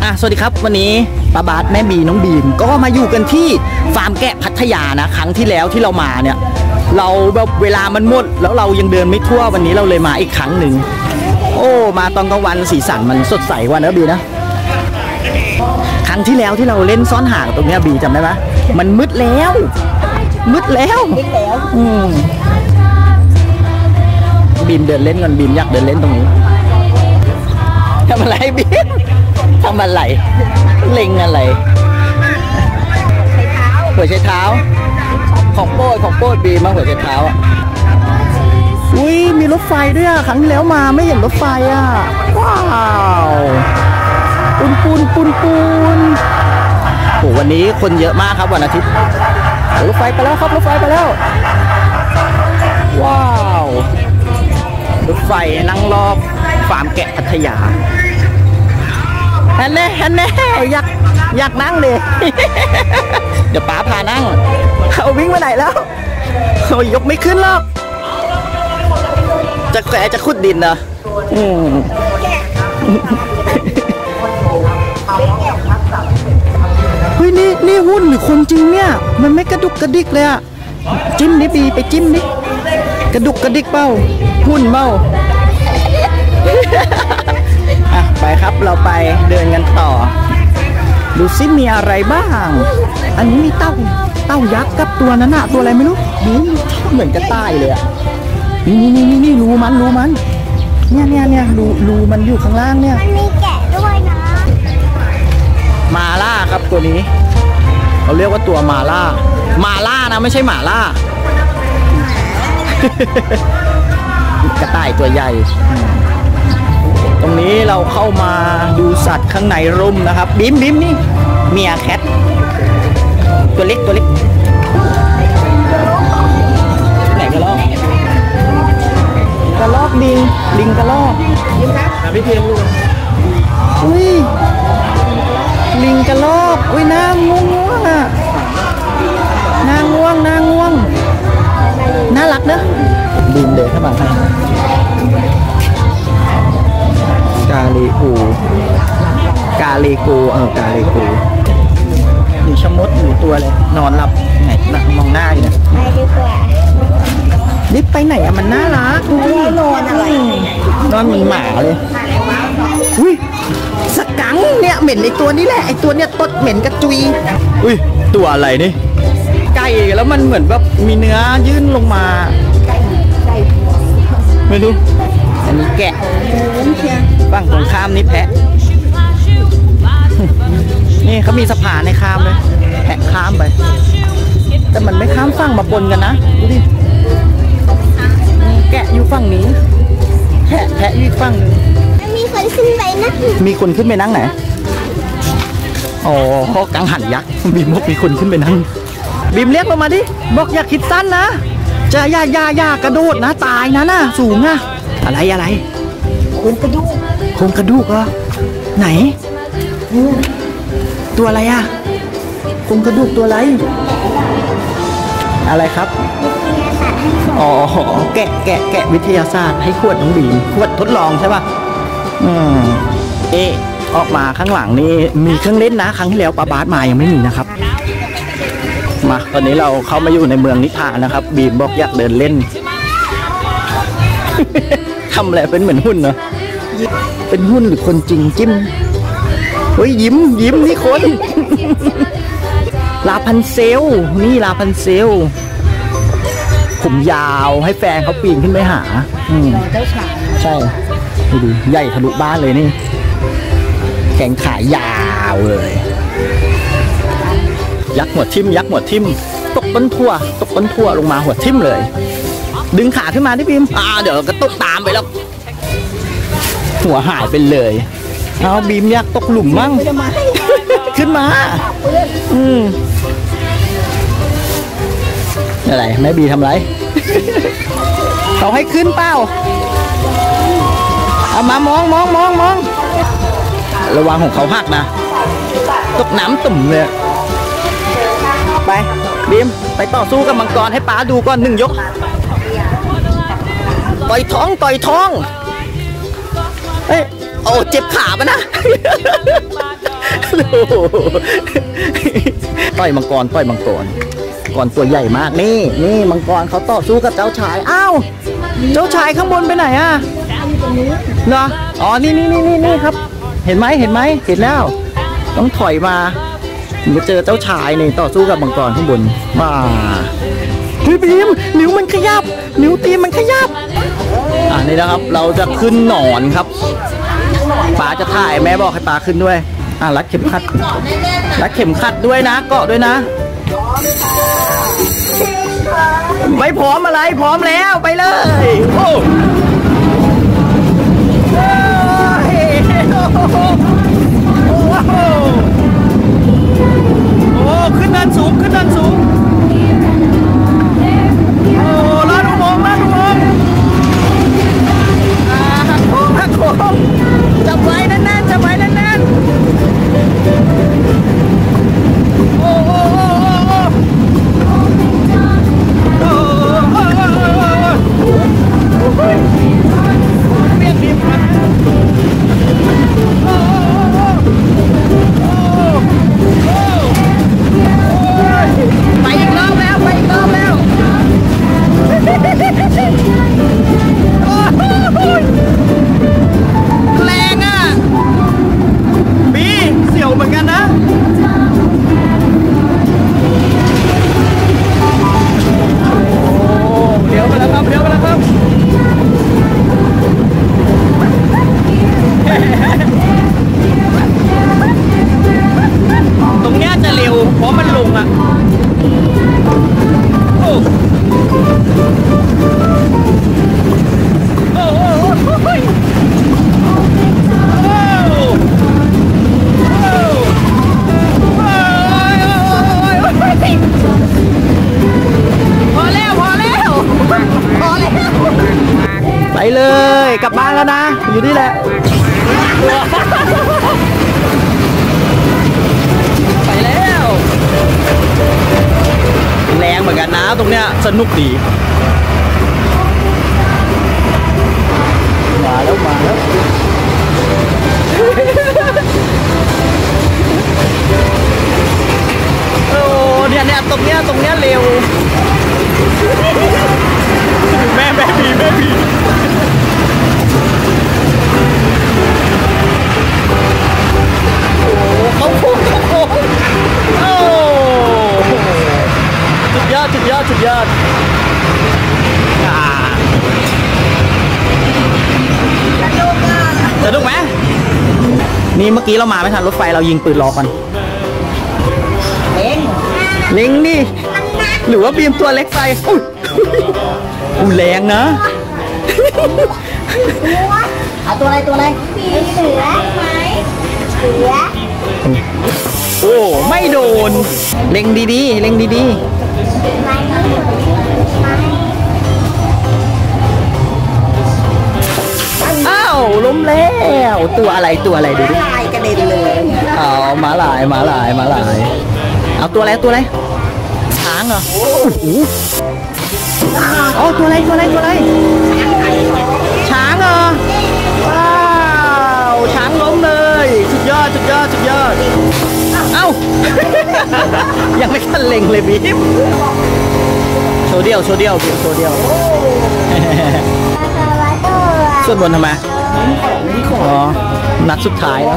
สวัสดีครับวันนี้ป้าบาสแม่บีน้องบีมก็มาอยู่กันที่ฟาร์มแกะพัทยานะครั้งที่แล้วที่เรามาเนี่ยเราแบบเวลามันหมดแล้วเรายังเดินไม่ทั่ววันนี้เราเลยมาอีกครั้งหนึ่งโอ้มาตอนกลางวันสีสันมันสดใสกว่านะบีนะครั้งที่แล้วที่เราเล่นซ่อนหาตรงนี้บีจำได้ไหมมันมืดแล้วบีมเดินเล่นกันบีมอยากเดินเล่นตรงนี้ทำอะไรบีมทำอะไรเล็งอะไรหัวใช้เท้าของโปรดบีมาหัวใช้เท้าอ่ะอุ้ยมีรถไฟด้วยอ่ะครั้งที่แล้วมาไม่เห็นรถไฟอ่ะว้าวปูนโอ้วันนี้คนเยอะมากครับวันอาทิตย์รถไฟไปแล้วครับรถไฟไปแล้วว้าวรถไฟนั่งรอบฟาร์มแกะพัทยาฮันแน่อยากนั่งเลยเดี๋ยวป๋าพานั่งเอาวิ่งมาไหนแล้วยกไม่ขึ้นหรอกจะแกะจะขุดดินนะเฮ้ยนี่หุ้นหรือคนจริงเนี่ยมันไม่กระดุกกระดิกเลยอะจิ้มดิบีไปจิ้มดิกระดุกกระดิกเป้าหุ้นเป้าไปครับเราไปเดินกันต่อดูซิมีอะไรบ้างอันนี้มีเต้ายักษ์กับตัวนั้นอะตัวอะไรไม่รู้ดูเหมือนจะตายเลยอะนี่รูมันเนี่ยรูมันอยู่ข้างล่างเนี่ยมันมีแกะด้วยนะมาล่าครับตัวนี้เขาเรียกว่าตัวมาล่านะไม่ใช่หมาล่ากระต่ายตัวใหญ่ตรงนี้เราเข้ามาดูสัตว์ข้างในร่มนะครับบิมนี่เมียแคทตัวเล็กไหนกระรอกลิงกระรอกพี่เทียมลูกอุ้ยลิงกระรอกอุ้ยหน้าง่วงอ่ะหน้าง่วงน่ารักเนอะบินเดินเข้ามากาลีกูอยู่ชะมดอยู่ตัวเลยนอนหลับไหนมองหน้าอยู่เนี่ยไปดีกว่านี่ไปไหนอะมันน่ารักดูดินอนอะไรนอนเหมือนหมาเลยอุ้ยสกังเนี่ยเหม็นไอตัวนี้แหละไอตัวเนี้ยตดเหม็นกระจุยอุ้ยตัวอะไรนี่ไก่แล้วมันเหมือนแบบมีเนื้อยื่นลงมาไม่รู้อันนี้แกะฝั่งตรงข้ามนี่แพะนี่เขามีสะพานให้ข้ามเลยแพะข้ามไปแต่มันไม่ข้ามฝั่งมาปนกันนะดูดิแกะอยู่ฝั่งนี้แพะอยู่ฝั่งนึงมีคนขึ้นไปนะมีคนขึ้นไปนั่งไหนอ๋อข้อกังหันยักษ์บีมมีคนขึ้นไปนั่งบีมเรียกลงมาดิบอกอย่าคิดสั้นนะจะอย่ากระโดดนะตายนะน่ะสูงอะอะไรโครงกระดูกเหรอไหนตัวอะไรอะโครงกระดูกตัวอะไรครับอ๋อแกะวิทยาศาสตร์ให้ขวดน้องบีมขวดทดลองใช่ป่ะออกมาข้างหลังนี่มีเครื่องเล่นนะครั้งที่แล้วป้าบาสมายังไม่มีนะครับมาตอนนี้เราเข้ามาอยู่ในเมืองนิทานนะครับบีมบอกอยากเดินเล่น ทำอะไรเป็นเหมือนหุ้นเนาะเป็นหุ้นหรือคนจริงจิ้มเฮ้ยยิ้มนี่คน ลาพันเซลนี่ลาพันเซลผมยาวให้แฟนเขาปีนขึ้นไปหาเจ้าชายใช่ดูใหญ่ทะลุบ้านเลยนี่แขนขายาวเลยยักษ์หัวทิ่มตกต้นทั่วลงมาหัวทิ่มเลยดึงขาขึ้นมาที่พิมเดี๋ยวก็ตกตามไปแล้วหัวหายไปเลยเอาบีมอยากตกหลุมมั่งขึ้นมาอะไรแม่บีทำไรเขาให้ขึ้นเปล่าเอามามองระวังของเขาหักนะตกน้ำตุ่มเลยไปบีมไปต่อสู้กับมังกรให้ป้าดูก่อน1 ยกต่อยท้องเฮ้ยโอ้เจ็บขาปะนะต่อยมังกรต่อยมังกรก่อนตัวใหญ่มากนี่มังกรเขาต่อสู้กับเจ้าชายอ้าวเจ้าชายข้างบนไปไหนอะเนาะอ๋อนี่ครับเห็นไหมเห็นแล้ว ต้องถอยมาเจอเจ้าชายนี่ต่อสู้กับมังกรข้างบนมาพี่บีมนิ้วมันขยับนิ้วตีนมันขยับนี่นะครับเราจะขึ้นหนอนครับป๋าจะถ่ายแม่บอกให้ป๋าขึ้นด้วยรัดเข็มขัดด้วยนะเกาะด้วยนะไม่พร้อมอะไรพร้อมแล้วไปเลยโอ้ขึ้นเนินสูงโอ้ลาดอุโมงค์หักโค้งจับไว้แน่นโอ้เรียกบีมครับไปอีกรอบแล้วแรงอ่ะบีเสียวเหมือนกันนะเดี๋ยวไปแล้วครับตรงเนี้ยจะเร็วเพราะมันลงอ่ะโอ้พอแล้วไปเลยกลับบ้านแล้วนะอยู่นี่แหละไปแล้วแรงเหมือนกันนะตรงเนี้ยสนุกดีมาแล้วโอ้เนี่ยตรงเนี้ยเร็วแม่บีเขาโค้งโอ้สุดยอดสนุกไหมนี่เมื่อกี้เรามาไม่ทันรถไฟเรายิงปืนรอก่อนเล็งนี่หรือว่าบีมตัวเล็กไปอุ้ยแรงนะเอาตัวอะไรเสือไหมโอ้ไม่โดนเล็งดีอ้าวล้มแล้วตัวอะไรดูดิลายกระเด็นเลยอ๋อม้าลายเอาตัวอะไรช้างเหรออ๋อตัวอะไรช้างเหรอว้าวช้างล้มเลยสุดยอดเอ้า ยังไม่ทันเล็งเลยบีมโชว์เดียวส่วนบนทำไมอ๋อนัดสุดท้ายแล้ว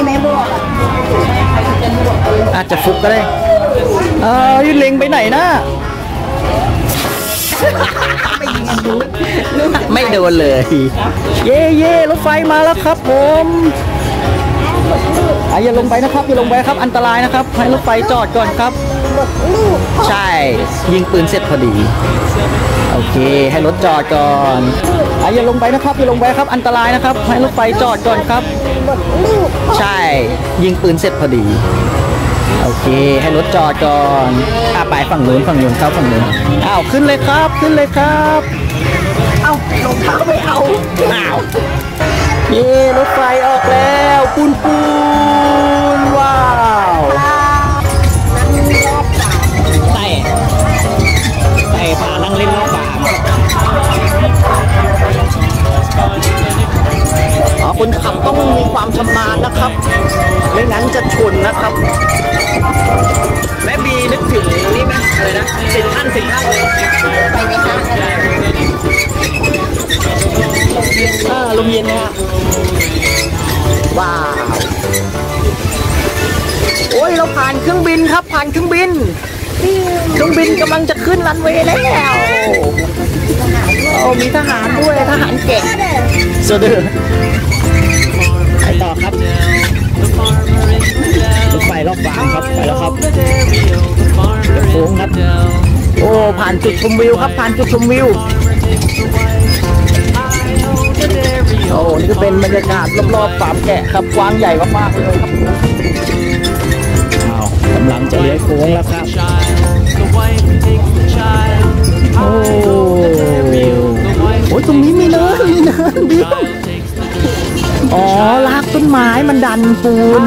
อาจจะฟุกก็ได้ยืนเล็งไปไหนนะไม่โดนเลยเย่รถไฟมาแล้วครับผมอย่าลงไปนะครับอันตรายนะครับให้รถไฟจอดก่อนครับใช่ยิงปืนเสร็จพอดีโอเคให้รถจอดก่อนอย่าลงไปนะครับอันตรายนะครับให้รถไฟจอดก่อนครับใช่ยิงปืนเสร็จพอดีโอเคให้รถจอดก่อนไปฝั่งนู้นครับฝั่งนู้นขึ้นเลยครับรองเท้าไม่เอารถไฟออกแล้วปูนว้าวใส่พานั่งเล่นรอบบ่าคนขับต้องมีความชำนาญนะครับไม่งั้นจะชนนะครับ แม่บีนึกถึงนี่ไหมอะไรนะสิบท่านไปไหมคะลมเย็นนะฮะว้าวโอ้ยเราผ่านเครื่องบินครับผ่านเครื่องบินกำลังจะขึ้นรันเวย์แล้วมีทหารด้วยทหารแกะโซเดอร์ไปต่อครับรถไฟรอบฟางครับไปแล้วครับโค้งครับโอ้ผ่านจุดชมวิวครับผ่านจุดชมวิวโอ้นี่ก็เป็นบรรยากาศรอบๆฟาร์มแกะครับกว้างใหญ่มากๆเลยครับกำลังจะเลี้ยวโค้งแล้วครับโอ้ตรงนี้มีเนินดิอ๋อลากต้นไม้มันดันปูน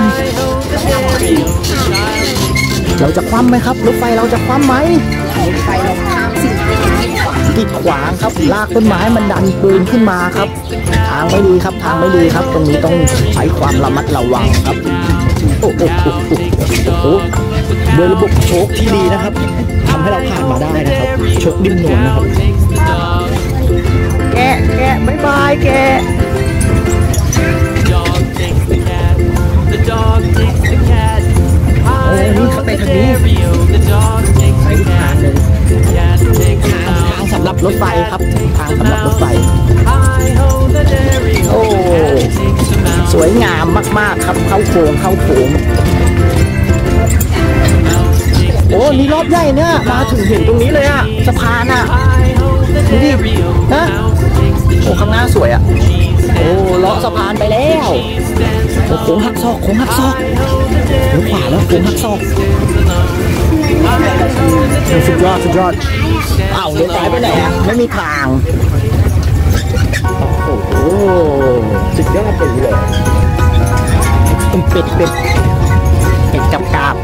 เราจะคว่ำไหมครับรถไฟเราจะคว่ำไหมไปลงทางสิกีดขวางครับลากต้นไม้มันดันปูนขึ้นมาครับทางไม่ดีครับทางไม่ดีครับตรงนี้ต้องใช้ความระมัดระวังครับโอ้โดยระบบโชคที่ดีนะครับทำให้เราผ่านมาได้นะครับโชคดิ้นหนวลนะครับแกะบ๊ายบายแกะโอ้นี่เขาไปทางนี้ไปทางหนึ่งทางสำหรับรถไฟครับทางสำหรับรถไฟโอ้สวยงามมากๆครับเข้าโค้งโอ้นี่รอบใหญ่เนี่ยมาถึงเห็นตรงนี้เลยอะสะพานอะดูดินะโอ้ข้างหน้าสวยอะโอ้เลาะสะพานไปแล้วโอ้โค้งหักศอกเลี้ยวขวาแล้วโค้งหักศอกสุดยอดอ้าวเลี้ยวซ้ายไปไหนอะไม่มีทางโอ้โหสุดยอดไปเลยเป็ดกับกาบ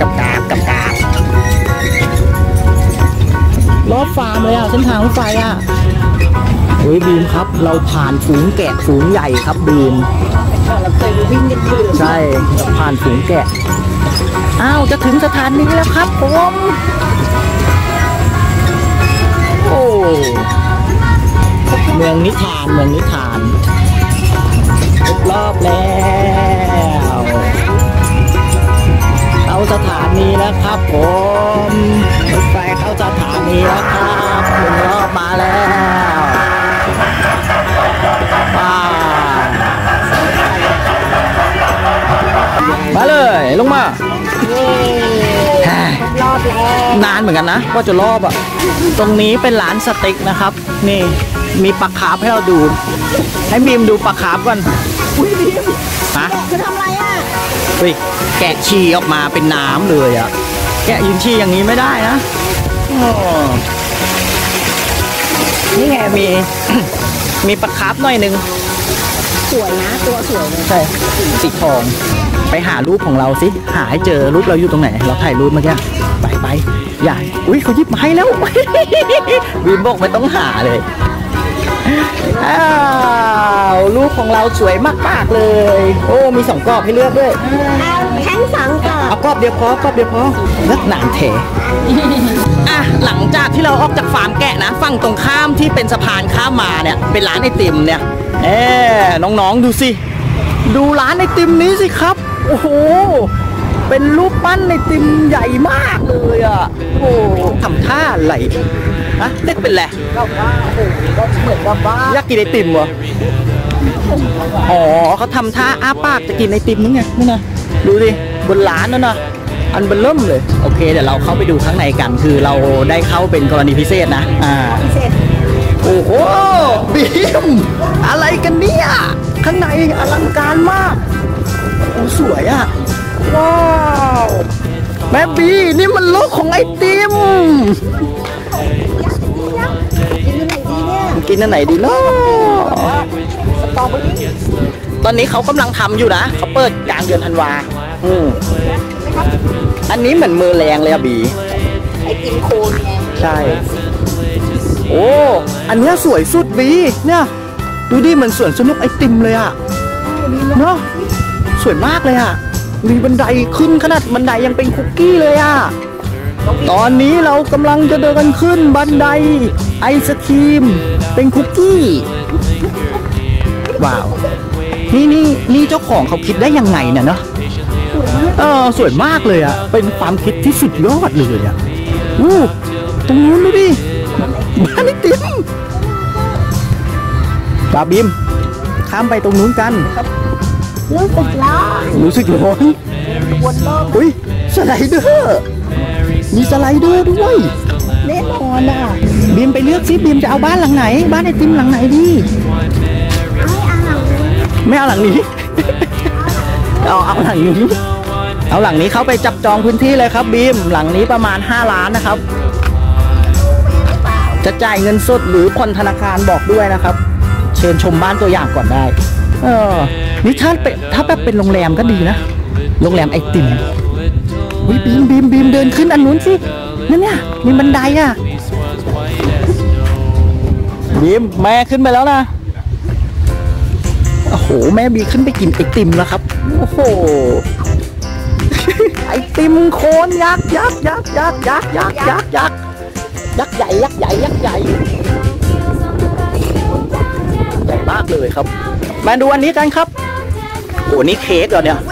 รอบฟาร์มเลยอ่ะเส้นทางรถไฟอ่ะโอ้ยบีมครับเราผ่านฝูงแกะฝูงใหญ่ครับบีมเราเคยวิ่งกันอยู่ใช่ผ่านฝูงแกะอ้าวจะถึงสถานีแล้วครับผมโอ้เมืองนิทานรอบแล้วเข้าสถานีแล้วครับผมรถไฟเข้าสถานีแล้วครับหนึ่งรอบมาแล้วมาเลยลงมารอบแล้วนานเหมือนกันนะว่าจะรอบอ่ะตรงนี้เป็นร้านสเต็กนะครับนี่มีปลาคาร์ฟให้เราดูให้บีมดูปลาคาร์ฟก่อนฮะจะทำอะไรอ่ะเฮ้ยแกะฉี่ออกมาเป็นน้ำเลยอ่ะแกะยืนฉี่อย่างนี้ไม่ได้นะนี่ไงมีปลาคาร์ฟหน่อยนึงสวยนะตัวสวยเลยใช่สีทองไปหารูปของเราสิหาให้เจอรูปเราอยู่ตรงไหนเราถ่ายรูปเมื่อกี้ไปใหญ่อุ้ยเขาหยิบมาให้แล้วบีมบอกไม่ต้องหาเลยรูปของเราสวยมากๆเลยโอ้มี2กรอบให้เลือกด้วยทั้ง2กรอบเอากรอบเดียวพอเลือกหนามเทหลังจากที่เราออกจากฟาร์มแกะนะฝั่งตรงข้ามที่เป็นสะพานข้ามมาเนี่ยเป็นร้านไอติมเนี่ยน้องๆดูสิดูร้านไอติมนี้สิครับโอ้โหเป็นรูปปั้นไอติมใหญ่มากเลยอ่ะโอ้ทำท่าอะไรเด็กเป็นแหละก็เหมือนกับว่าอยากกินไอติมวะอ๋อเขาทำท่าอ้าปากจะกินไอติมนี่ไงนี่นะดูดิบนร้านนั่นนะอันเบลเริ่มเลยโอเคเดี๋ยวเราเข้าไปดูข้างในกันคือเราได้เข้าเป็นกรณีพิเศษนะพิเศษโอ้โหบีมอะไรกันเนี่ยข้างในอลังการมากโอ้สวยอ่ะว้าวแม่บีนี่มันโลกของไอติมกินอันไหนดีเนาะตอนนี้เขากำลังทำอยู่นะเขาเปิดกลางเดือนธันวาอันนี้เหมือนมือแรงเลยอะบีไอติมโคนไงใช่โอ้อันนี้สวยสุดบีเนี่ยดูดิเหมือนสวนสนุกไอติมเลยอะเนาะสวยมากเลยอะมีบันไดขึ้นขนาดบันไดยังเป็นคุกกี้เลยอ่ะตอนนี้เรากำลังจะเดินขึ้นบันไดไอศครีมเป็นคุกกี้ว้าวนี่เจ้าของเขาคิดได้ยังไงเนี่ยเนาะสวยมากเลยอ่ะเป็นความคิดที่สุดยอดเลยอ่ะตรงนู้นดูดิบ้านไอติมบาบิมข้ามไปตรงนู้นกันรู้สึกร้อนวนรอบอุ้ยสไลเดอร์มีสไลเดอร์ด้วยแน่นอนอ่ะบีมไปเลือกซิบีมจะเอาบ้านหลังไหนบ้านไอติมหลังไหนดีไม่เอาหลังนี้ เอาหลังนี้เอาหลังนี้เขาไปจับจองพื้นที่เลยครับบีมหลังนี้ประมาณ5 ล้านนะครับจะจ่ายเงินสดหรือผ่อนธนาคารบอกด้วยนะครับเชิญชมบ้านตัวอย่างก่อนได้นี่ถ้าแบบเป็นโรงแรมก็ดีนะโรงแรมไอติมวิบีมเดินขึ้นอันนู้นสินั่นเนี่ยมีบันไดอ่ะบีมแม่ขึ้นไปแล้วนะโอ้โหแม่บีขึ้นไปกินไอติมแล้วครับโอ้โหไอติมโคนยักษ์ใหญ่ยักษ์ใหญ่มากเลยครับมาดูอันนี้กันครับโอ้นี่เค้กเหรอเนี่ย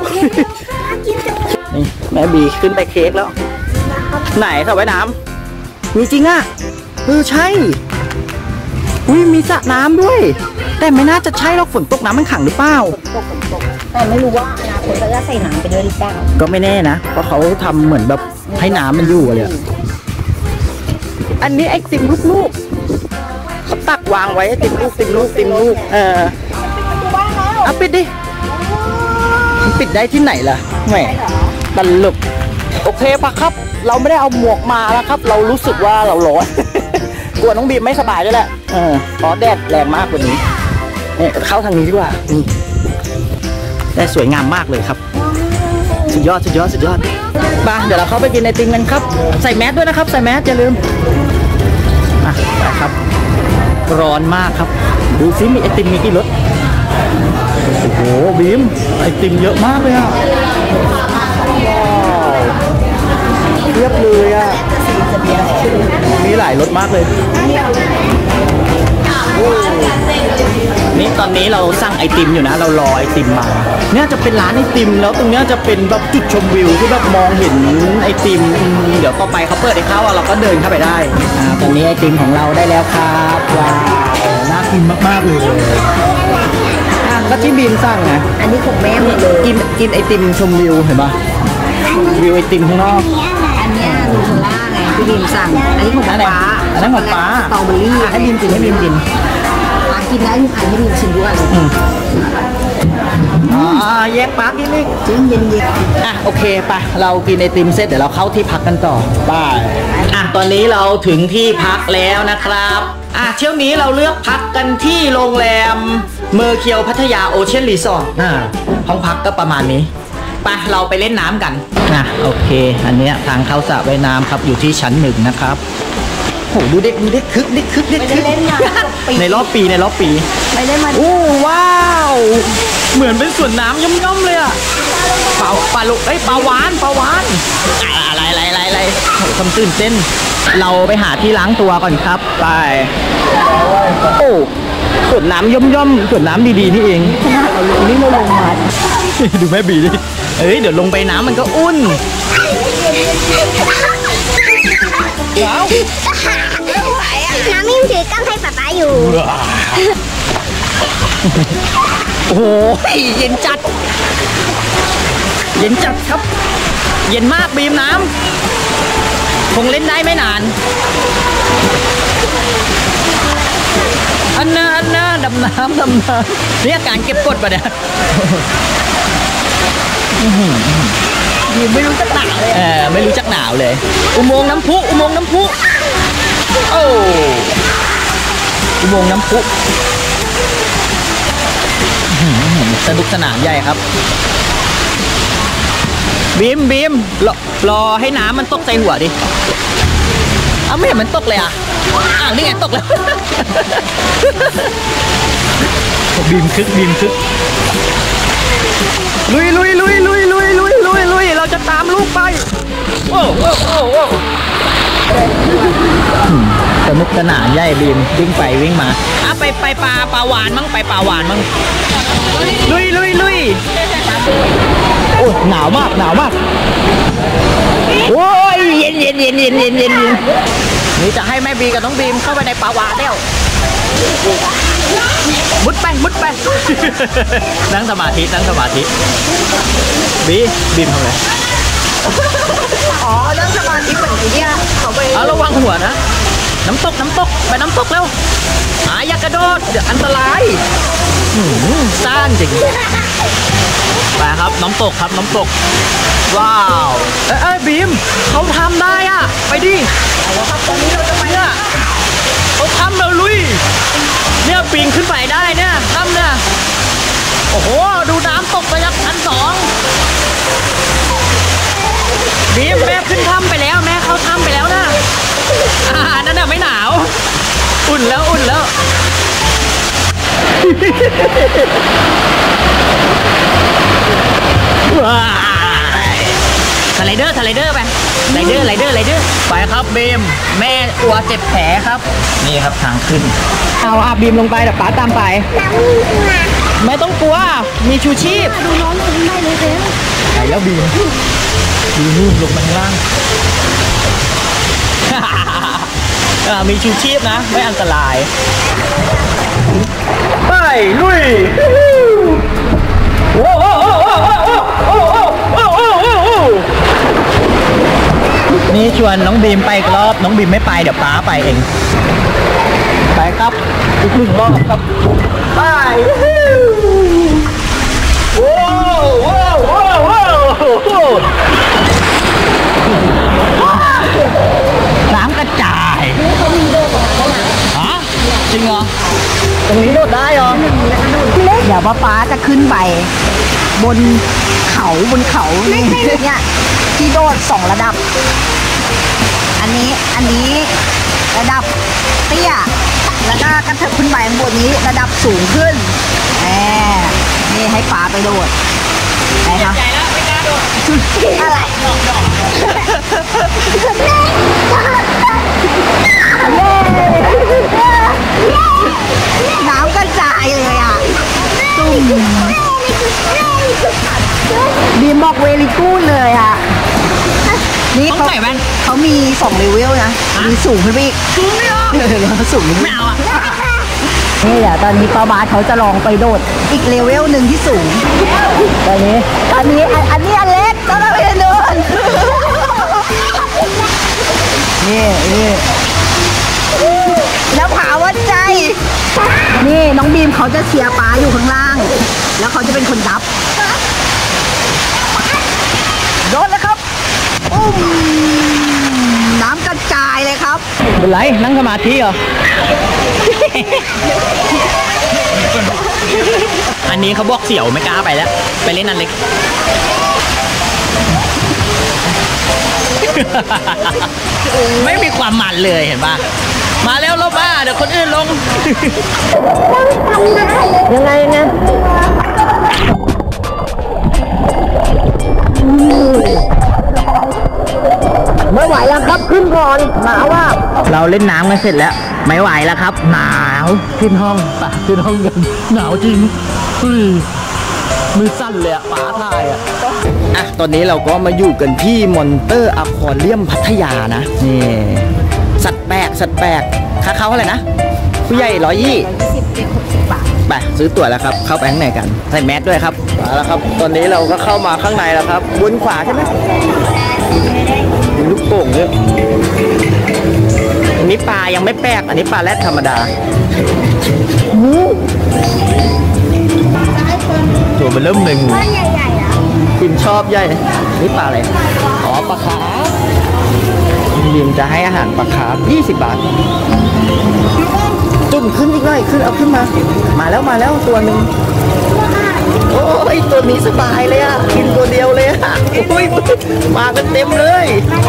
นี่แม่บีขึ้นไปเค้กแล้วไหนสระว่ายน้ำมีจริงอ่ะใช่มีสระน้ำด้วยแต่ไม่น่าจะใช่หรอกฝนตกน้ำมันขังหรือเปล่าแต่ไม่รู้ว่าอนาคตจะใส่น้ำไปด้วยหรือเปล่าก็ไม่แน่นะเพราะเขาทำเหมือนแบบให้น้ำมันอยู่เลยอันนี้ไอติมลูกเขาตักวางไว้ติมลูกเอาปิดดิปิดได้ที่ไหนล่ะแหมตลกโอเคปะครับเราไม่ได้เอาหมวกมาแล้วครับเรารู้สึกว่าเราร้อนกลัวน้องบีมไม่สบายด้วยแหละเพราะแดดแรงมากกว่านี้เข้าทางนี้ดีกว่าแต่สวยงามมากเลยครับสุดยอดมาเดี๋ยวเราเข้าไปกินไอติมกันครับใส่แมสด้วยนะครับใส่แมสอย่าลืมไปครับร้อนมากครับดูซิมีไอติมมีกี่รสโอ้โหบีมไอติมเยอะมากเลยอ่ะเรียบเลยอ่ะมีหลายรสมากเลยนี่ตอนนี้เราสั่งไอติมอยู่นะเรารอไอติมมาเนี่ยจะเป็นร้านไอติมแล้วตรงเนี้ยจะเป็นแบบจุดชมวิวที่แบบมองเห็นไอติมเดี๋ยวต่อไปเขาเปิดให้เข้าเราก็เดินเข้าไปได้ตอนนี้ไอติมของเราได้แล้วครับว้าวน่ากินมากๆเลยก็ที่บีมสั่งนะอันนี้ของแม่หมดเลยกินไอติมชมวิวเห็นปะวิวไอติมข้างนอกอันนี้ลูโคล่าไงที่บีมสั่งอันนี้ของฟ้าอันนั้นของฟ้าสตรอเบอรี่ให้บีมกินให้บีมกินกินได้ทุกอันให้บีมชิมด้วยแยกปาร์กนิดนึงจริงเย็นโอเคไปเรากินไอติมเสร็จเดี๋ยวเราเข้าที่พักกันต่อไปตอนนี้เราถึงที่พักแล้วนะครับเที่ยวนี้เราเลือกพักกันที่โรงแรมเมอร์เคียวพัทยาโอเชียนรีสอร์ทห้องพักก็ประมาณนี้ไปเราไปเล่นน้ำกันโอเคอันนี้ทางเข้าสระว่ายน้ำครับอยู่ที่ชั้น 1นะครับโหดูเด็กคึกในรอบปีไม่ได้มาว้าวเหมือนเป็นสวนน้ำย่อมๆเลยอ่ะปลาลูกปลาหวานอะไรโหทำตื่นเต้นเราไปหาที่ล้างตัวก่อนครับไปสวนน้ำย่อมสวนน้ำดีๆนี่เองขนาดเราลงนี่เราลงมาดูแม่บีดิเดี๋ยวลงไปน้ำมันก็อุ่นว้าวน้ำมิ่งถือกล้องให้ป๊าป๊าอยู่โอ้โหเย็นจัดครับเย็นมากบีมน้ำคงเล่นได้ไม่นานอันน่าดำน้ำนี่อาการเก็บกดปะเนี่ยไม่รู้จักหนาวเลยไม่รู้จักหนาวเลยอุโมงค์น้ำพุอุโมงค์น้ำพุสนุกสนานใหญ่ครับบีมรอให้น้ำมันตกใส่หัวดิไม่เห็นมันตกเลยนี่ไงตกแล้วบีมคึกลุยตามลูกไปโอ้โอ้โอ้โอ้สนุกสนานใหญ่บีมวิ่งไปวิ่งมาไปปลาหวานมั้งไปปลาหวานมั้งลุยโอ้หนาวมากโอ้ยเย็นนี่จะให้แม่บีกับน้องบีมเข้าไปในปลาหวานแล้วมุดไป นั่งสมาธิบีมทำไรอ๋อนั่งสมาธิแบบนี้เนี่ยเขาไประวังหัวนะน้ำตกไปน้ำตกแล้วอย่ากระโดดเดี๋ยวอันตรายซ่านจริงไปครับน้ำตกว้าวบีมเขาทำได้อ่ะไปดิตอนนี้เราจะไปอ่ะเขาทำเราลุยเนี่ยปีนขึ้นไปได้เนี่ยทำเนี่ยโอ้โหดูน้ำตกไปจากชั้น 2บีมแม่ขึ้นถ้ำไปแล้วแม่เข้าถ้ำไปแล้วนะนั่นน่ะไม่หนาวอุ่นแล้วสไลเดอร์ไปสไลเดอร์ไปครับบีมแม่กลัวเจ็บแผลครับนี่ครับทางขึ้นเอาบีมลงไปเดี๋ยวป๊าตามไปไม่ต้องกลัวมีชูชีพดูน้องขึ้นได้เลยเจ๊ไปแล้วบีมดูนู่นลงมาข้างล่างมีชูชีพนะไม่อันตรายไปลุยนี่ชวนน้องบีมไปอีกรอบน้องบีมไม่ไปเดี๋ยวป๊าไปเองไปครับอีก1 รอบครับไปน้ำกระจายจริงเหรอตรงนี้โดดได้เหรอเดี๋ยวป๊าจะขึ้นไปบนเขานี่เนี่ยที่โดด2 ระดับอันนี้ระดับเตี้ยแล้วก็กระเถิบขึ้นไปบนนี้ระดับสูงขึ้นนี่ให้ป๊าไปโดดไหนคะไม่กล้าโดดอะไรน้ำกระจายเลยอ่ะตุ่มบีมบอกเวลิกูดเลยอ่ะนี่เขามี2 เลเวลนะมีสูงขึ้นไปอีกสูงไม่เอาอ่ะนี่เดี๋ยวตอนนี้ป้าบาสเขาจะลองไปโดดอีกเลเวลหนึ่งที่สูงอันนี้อันเล็กต้องไปโดดนี่แล้วผาวัดใจนี่น้องบีมเขาจะเชียร์ป้าอยู่ข้างล่างแล้วเขาจะเป็นคนดับโดดแล้วครับน้ำกระจายเลยครับเป็นไรนั่งสมาธิเหรอ อันนี้เขาบอกเสี่ยวไม่กล้าไปแล้วไปเล่นอันเล็ก ไม่มีความมันเลยเห็นป่ะมาแล้วลบมาเดี๋ยวคนอื่นลงยังไงเนี่ยไม่ไหวแล้วครับขึ้นก่อนหนาวว่าเราเล่นน้ำกันเสร็จแล้วไม่ไหวแล้วครับหนาวขึ้นห้องกันหนาวจริงมือสั่นเลยอะป๋าทายอะตอนนี้เราก็มาอยู่กันที่มอนเตอร์อควาเรียมพัทยานะนี่สัตว์แปลกค่าเข้าเท่าไหร่นะผู้ใหญ่ 120 เด็ก60 บาทไปซื้อตั๋วแล้วครับเข้าไปข้างในกันใส่แมสด้วยครับมาแล้วครับตอนนี้เราก็เข้ามาข้างในแล้วครับบนขวาใช่ไหมมีลูกโป่งด้วยอันนี้ปลายังไม่แปลกอันนี้ปลาแรดธรรมดาตัวมันเริ่มหนึ่งใหญ่ๆอ่ะกินชอบใหญ่นี่ปลาอะไรอ๋อปลาคาร์ฟยิมจะให้อาหารปลาคาร์ฟ20 บาทจุ่มขึ้นอีกหน่อยขึ้นเอาขึ้นมาแล้วตัวหนึ่งโอ้ยตัวนี้สบายเลยอ่ะกินตัวเดียวเลยอ่ะโอ้ยมากันเต็มเลย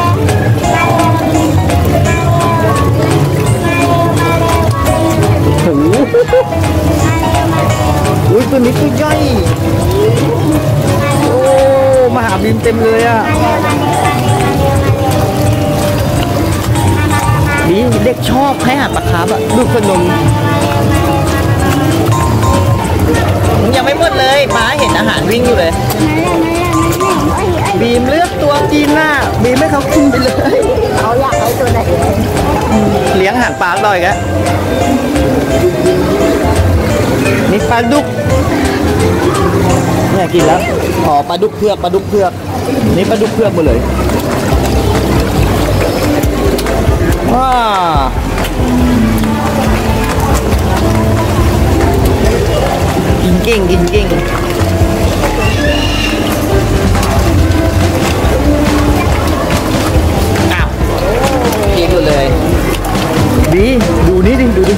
โอ้โหอุ้ยตัวนี้ตัวใหญ่โอ้มาหาบีมเต็มเลยอ่ะนี่เด็กชอบให้อาหารปลาคาร์ฟอ่ะดูขนมยังไม่หมดเลยป้าเห็นอาหารวิ่งอยู่เลยบีมเลือกตัวกินน่ะบีมไม่เขากินไปเลยเขาอยากให้ตัวไหนเลี้ยงอาหารปลาหน่อยกะนี่ปลาดุกเนี่ยกินแล้วอ๋อปลาดุกเผือกปลาดุกเผือกนี่ปลาดุกเผือกหมดเลยว้ากินเก่งกินเก่งอ้าวกินหมดเลยดีดูนี่ดิดูดิ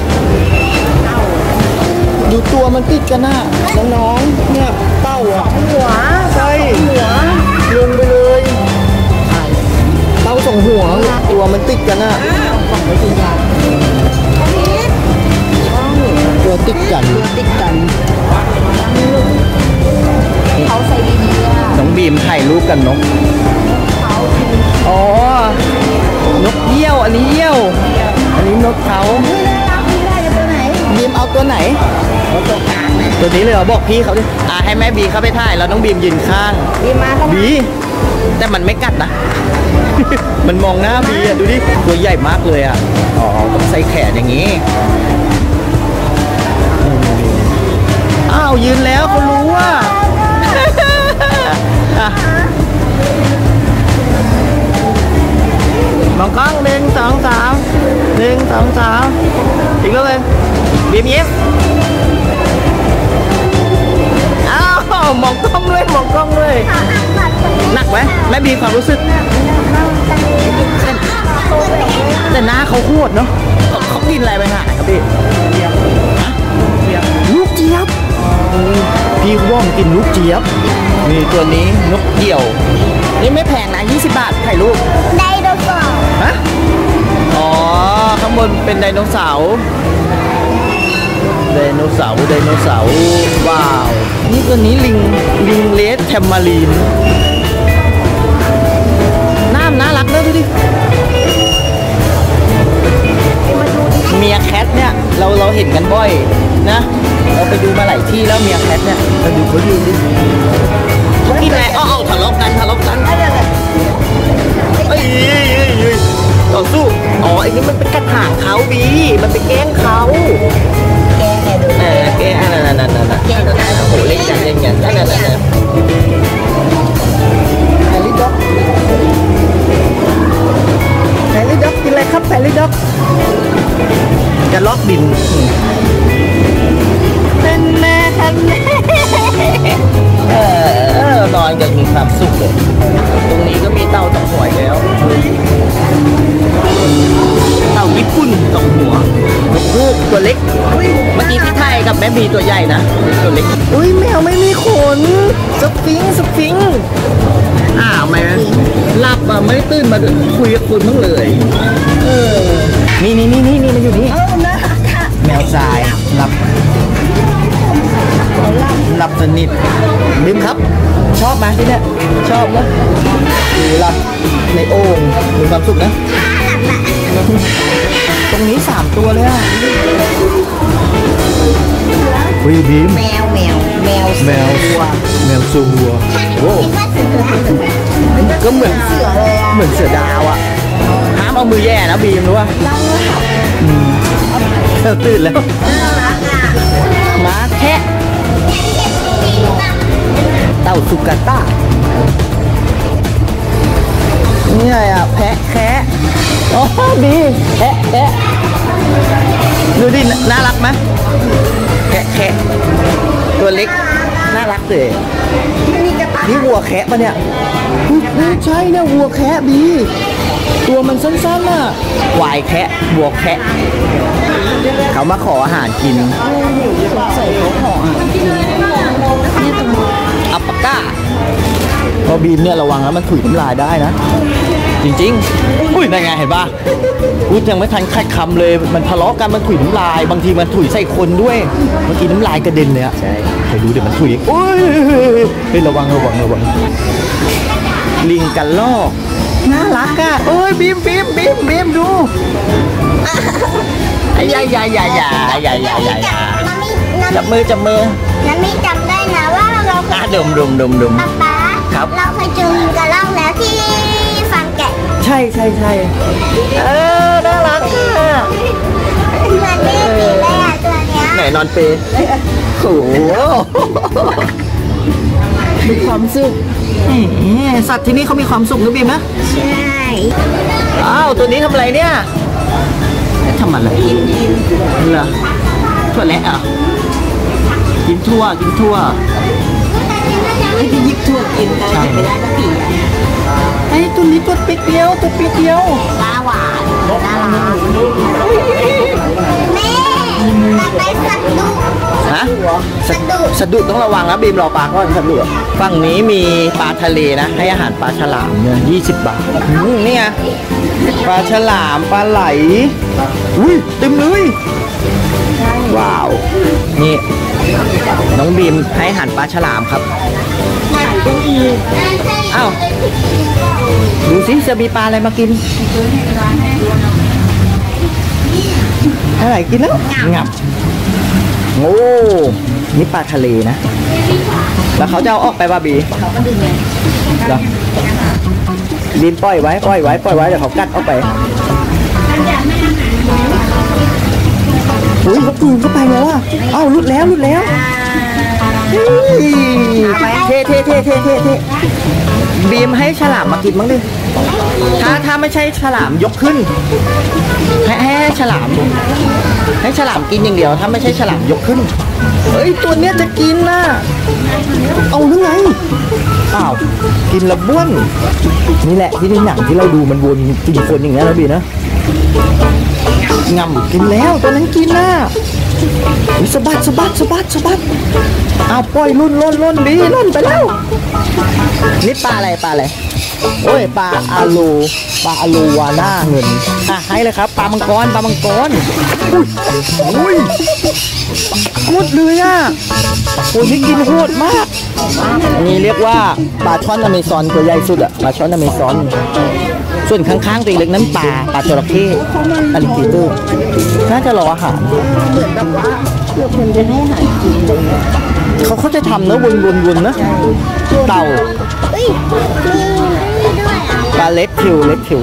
ดูตัวมันติดกันน่ะน้องๆเนี่ยเต้าอ่ะหัวใช่หัวลงไปเลยเต้าสองหัวตัวมันติดกันน่ะตัวติดกันเขาใส่ดีๆอ่ะน้องบีมถ่ายรูปกันนกอ๋อนกเยี่ยวอันนี้เยี่ยวอันนี้นกเขาบีมเอาตัวไหนตัวนี้เลยเหรอบอกพี่เขาดิให้แม่บีเข้าไปถ่ายแล้วน้องบีมยืนข้างบีแต่มันไม่กัดนะ มันมองหน้าบีอ่ะดูดิตัวใหญ่มากเลยอ่ะอ๋อต้องใส่แขนอย่างนี้อ้าวยืนแล้วเขารู้ว่า มองกล้อง1 2 3 1 2 3อีกแล้วเลยบีมยิ้มอ้าวมองกล้องด้วยมองกล้องด้วยหนักไหมแม่บีความรู้สึกแต่หน้าเขาโคตรเนาะเขากินอะไรไปหาครับพี่ลูกเจี๊ยบพี่ว่องกินลูกเจี๊ยบนี่ตัวนี้นกเกี่ยวนี่ไม่แพงนะ20 บาทถ่ายรูปไดโนเสาร์ฮะอ๋อข้างบนเป็นไดโนเสาร์ว้าวนี่ตัวนี้ลิงเลสแทมมารีนน่ารักนะดูดิเมียแคทเนี่ยเราเห็นกันบ่อยนะเราไปดูมาหลายที่แล้วเมียแคทเนี่ยเราดูเขายืนดิเขากินอะไรอ้าวทะเลาะกันเอ้ยต่อสู้อ๋อไอ้นี่มันเป็นกระถางเขาบีมันเป็นแกล้งเขาแกนั่นโอ้โหเล่นกันนั่นแฮร์รี่ด็อกกินอะไรครับแฮร์รี่ด็อกจะล็อกดินแม่นอนกันมีความสุขเลยตรงนี้ก็มีเต่าสองหัวแล้วเต่าญี่ปุ่นสองหัวนกฮูกตัวเล็กเมื่อกี้ที่ไทยกับแม่บีตัวใหญ่นะตัวเล็กอุ้ยแมวไม่มีขนสฟิงค์แมวหลับอ่ะไม่ตื่นมาคุยกับคุณบ้างเลยนี่มันอยู่นี่แมวทรายหลับสนิทบิมครับชอบไหมที่เนี่ยชอบไหมหลับในโอ่งมีความสุขนะตรงนี้3 ตัวเลยอ่ะวิบิมแมวซูวัวโอ้ก็เหมือนเสือดาวอ่ะห้ามเอามือแย่นะบีมรู้ป่ะตื่นแล้วม้าแคะเต่าสุกาต้านี่อะไรอ่ะแพะแคะอ๋อบีแพะดูดิน่ารักไหมแคะตัวเล็กน่ารักเลยนี่วัวแคะปะเนี่ยไม่ใช่เนี่ยวัวแคะบีตัวมันสั้นๆน่ะควายแคะวัวแคะเขามาขออาหารกินใส่เขาขออัปปะก้าพอบีมเนี่ยระวังแล้วมันถุยน้ำลายได้นะจริงๆอุ้ยนั่นไงเห็นปะพูดยังไม่ทันคัดคำเลยมันทะเลาะกันมันถุยน้ำลายบางทีมันถุยใส่คนด้วยเมื่อกี้น้ำลายกระเด็นเลยอะใช่ไปดูเดี๋ยวมันถุยอุ้ยเฮ้ยระวังลิงกันลอกน่ารักอะโอ้ยบีมดูไอ้ยายจับมือน้ำมีจำได้นะว่าเราเคยดมป๊าครับเราเคยเจอลิงกระรอกแล้วที่ฟาร์มแกะใช่น่ารักอะมันไม่ดีเลยอ่ะตัวเนี้ยไหนนอนเปย์โอ้โหมีความสุขสัตว์ที่นี่เขามีความสุขนะบีมนะใช่อ้าวตัวนี้ทำอะไรเนี่ยทำอะไรกินเหรอถั่วแระอ่ะกินทั่วไม่ได้ยิบทั่วกินแต่ไม่ได้ก็ปีอ่ะไอ้ตัวนี้ตัวปิดเดียวปลาหวานน่ารักแม่เราไปสัตว์ดุฮะสัตว์ดุสะดุดต้องระวังนะบีมรอปลาก่อนสะดุดฝั่งนี้มีปลาทะเลนะให้อาหารปลาฉลามเนี่ย20 บาทนี่ไงปลาฉลามปลาไหลอุ้ยเต็มเลยว้าวนี่น้องบีมให้อาหารปลาฉลามครับอ้าวดูสิจะมีปลาอะไรมากินอะไรกินแล้วงับโอ้นี่ปลาทะเลนะแล้วเขาจะเอาออกไปป่ะบีเหรอบีมปล่อยไว้เดี๋ยวเขากัดออกไปอุ้ยเขาปีนเข้าไปแล้วอ่ะเอ้าหลุดแล้วเท่บีมให้ฉลามมากินบ้างดิถ้าไม่ใช่ฉลามยกขึ้นให้ฉลามกินอย่างเดียวถ้าไม่ใช่ฉลามยกขึ้นเฮ้ยตัวเนี้ยจะกินนะเอาหรือไงอ้าวกินละบ้วนนี่แหละที่ในหนังที่เราดูมันวนกินคนอย่างเงี้ยนะบีนะงำกินแล้วตัวนั้นกินนะสะบัดเอาปล่อยล่นบีล่นไปแล้วนี่ปลาอะไรโอ้ยปลาอะโลวาน่าเงินให้เลยครับปลามังกรอุ้ยโคตรเลยอ่ะโอ้ยนี่กินโหดมากนี่เรียกว่าปลาช่อนอเมซอนตัวใหญ่สุดอ่ะปลาช่อนอเมซอนส่วนข้างๆตัวเล็กนั้นปลาจระเข้อลิเกเตอร์น่าจะรออาหารเหมือนแบบว่าเพื่อคนจะให้อาหารกินเลยเขาจะทำนะวนนะเต่าอุ้ยมีด้วยอ่ะปลาเล็กคิว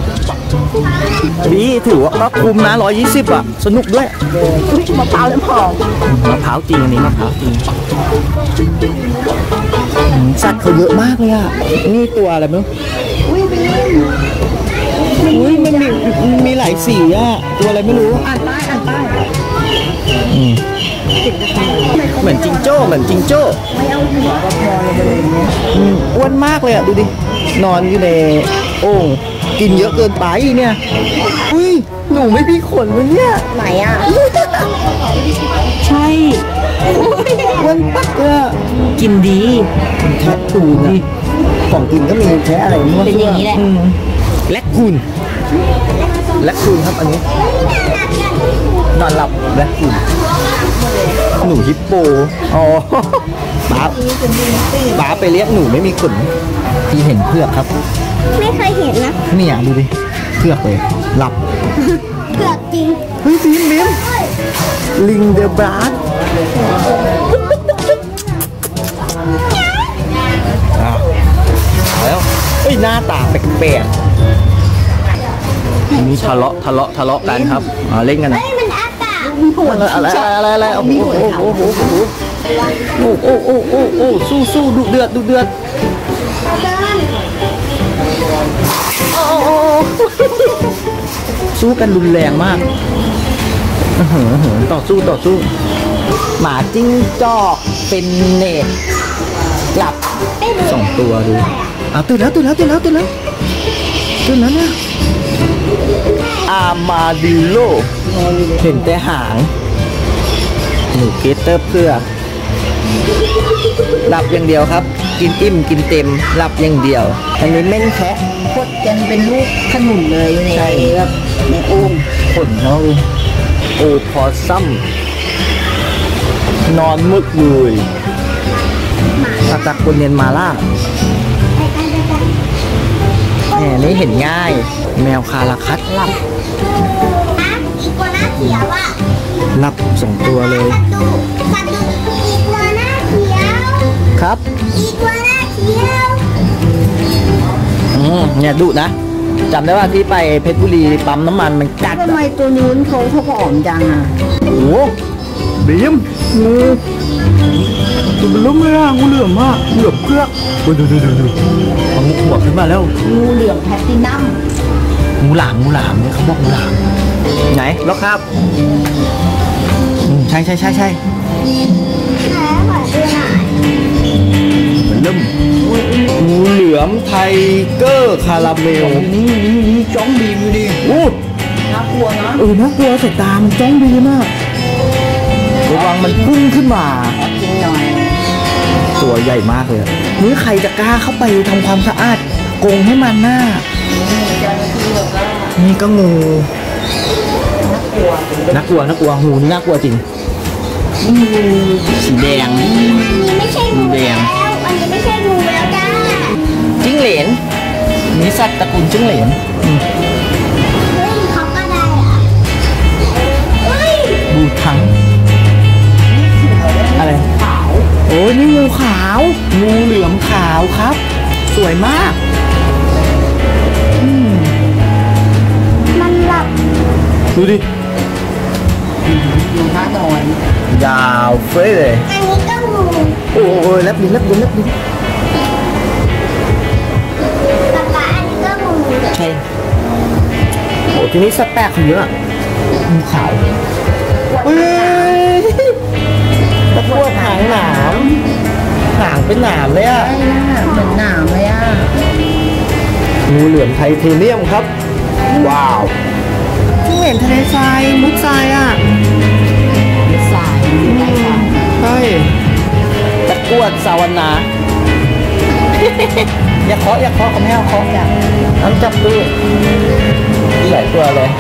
บีถือว่าคุ้มนะ120อ่ะสนุกด้วยมะพร้าวน้ำหอมมะพร้าวจริงอันนี้มะพร้าวจริงสัตว์เขาเยอะมากเลยอ่ะนี่ตัวอะไรมั้งอุ้ยมันมีหลายสีอ่ะตัวอะไรไม่รู้อ่านป้ายเหมือนจิงโจ้ไม่เอาหัวก็พอเลยอ้วนมากเลยอ่ะดูดินอนอยู่ในโอ่งกินเยอะเกินไปเนี่ยอุ้ยหนูไม่มีขนเลยเนี่ยไหนอ่ะใช่อ้วนปักเลยกินดีแทะตูนนะของกินก็มีแทะอะไรมั่วเป็นอย่างนี้แหละแลคคูนครับอันนี้นอนหลับแลคคูนหนูฮิปโปอ๋อป๋าไปเลี้ยงหนูไม่มีขนที่เห็นเผือกครับไม่เคยเห็นนะเนี่ยดูดิเผือกเลยหลับเผือกจริงเฮ้ยบีมลิงเดอะบราสแล้วเอ้ยหน้าตาแปลกๆมีทะเลาะกันครับเล่นกันเฮ้ยมันอ้าปากอะไรโอ้โหสู้ดุเดือดสู้กันรุนแรงมากต่อสู้หมาจิ้งจอกเป็นเนตกลับ2 ตัวดูตื่นแล้วเนี่ยอามาดิโลเห็นแต่หางหนูเกตเตอร์เพื่อหลับอย่างเดียวครับกินอิ่มกินเต็มหลับอย่างเดียว อันนี้เม่นแคะพดกันเป็นลูกขนุนเลยในใช่แบบในโอ่งขนเขาโอพอซัมนอนมึกเลยตาตะกุนเนียนมาล่าแหมนี่เห็นง่าย แมวคาราคัตหลับนะอีกัวหน้าเขียวอ่ะหลับ2 ตัวเลยสัตว์ดุอีกัวหน้าเขียวครับอีกัวหน้าเขียวเนี่ยดุนะจำได้ว่าที่ไปเพชรบุรีปั๊มน้ำมันมันกัดทำไมตัวนู้นเขาผอมจังอ่ะโอ้โหบีมงูตัวมันล้มเลยอ่ะงูเหลือมมากเหลือมเพือกดูเอางูหัวขึ้นมาแล้วงูเหลืองแพลตตินัมงูหลามเนี่ยเขาบอกงูหลามไหนล็อกครับใช่แผลขอดูหน่อยเหมือนเริ่มงูเหลือมไทเกอร์คาราเมลนี่จ้องบีมอยู่ดิโอ้น่ากลัวนะน่ากลัวสายตามันจ้องบีมากระวังมันพุ่งขึ้นมาขอกินหน่อยตัวใหญ่มากเลยนี่ใครจะกล้าเข้าไปทำความสะอาดกรงให้มันหน้า นี่ก็งูน่ากลัวงูนี่น่ากลัวจริงสีแดงอันนี้ไม่ใช่งูแล้วอันนี้ไม่ใช่งูแล้วจ้าจิ้งเหลนนี่สัตว์ตระกูลจิ้งเหลนเฮ้ยเขาก็ได้อ่ะเฮ้ยบูทังอะไรขาวโอ้ยนี่งูขาวงูเหลือมขาวครับ สวยมากมันหลับดูดิดูท่านอนยาวเฟ้ยเลยอันนี้ก็งูโอ้ยแลบลิ้นป๊าป๊าอันนี้ก็งูใช่โอ้ทีนี้สัตว์แปลกเขาเยอะงูขาวเฮ้ยตะกั่วหางหนามหางเป็นหนามเลยอ่ะใช่นะเหมือนหนามเลยอ่ะงูเหลือมไทเทเนียมครับ ว้าวที่เห็นทะเลทรายมุกทรายอ่ะสายได้ค่ะใช่ตะกรวดสาวนา อย่าเคาะเขาไม่เอาเคาะอย่าเอาจับดูหลายตัวเลย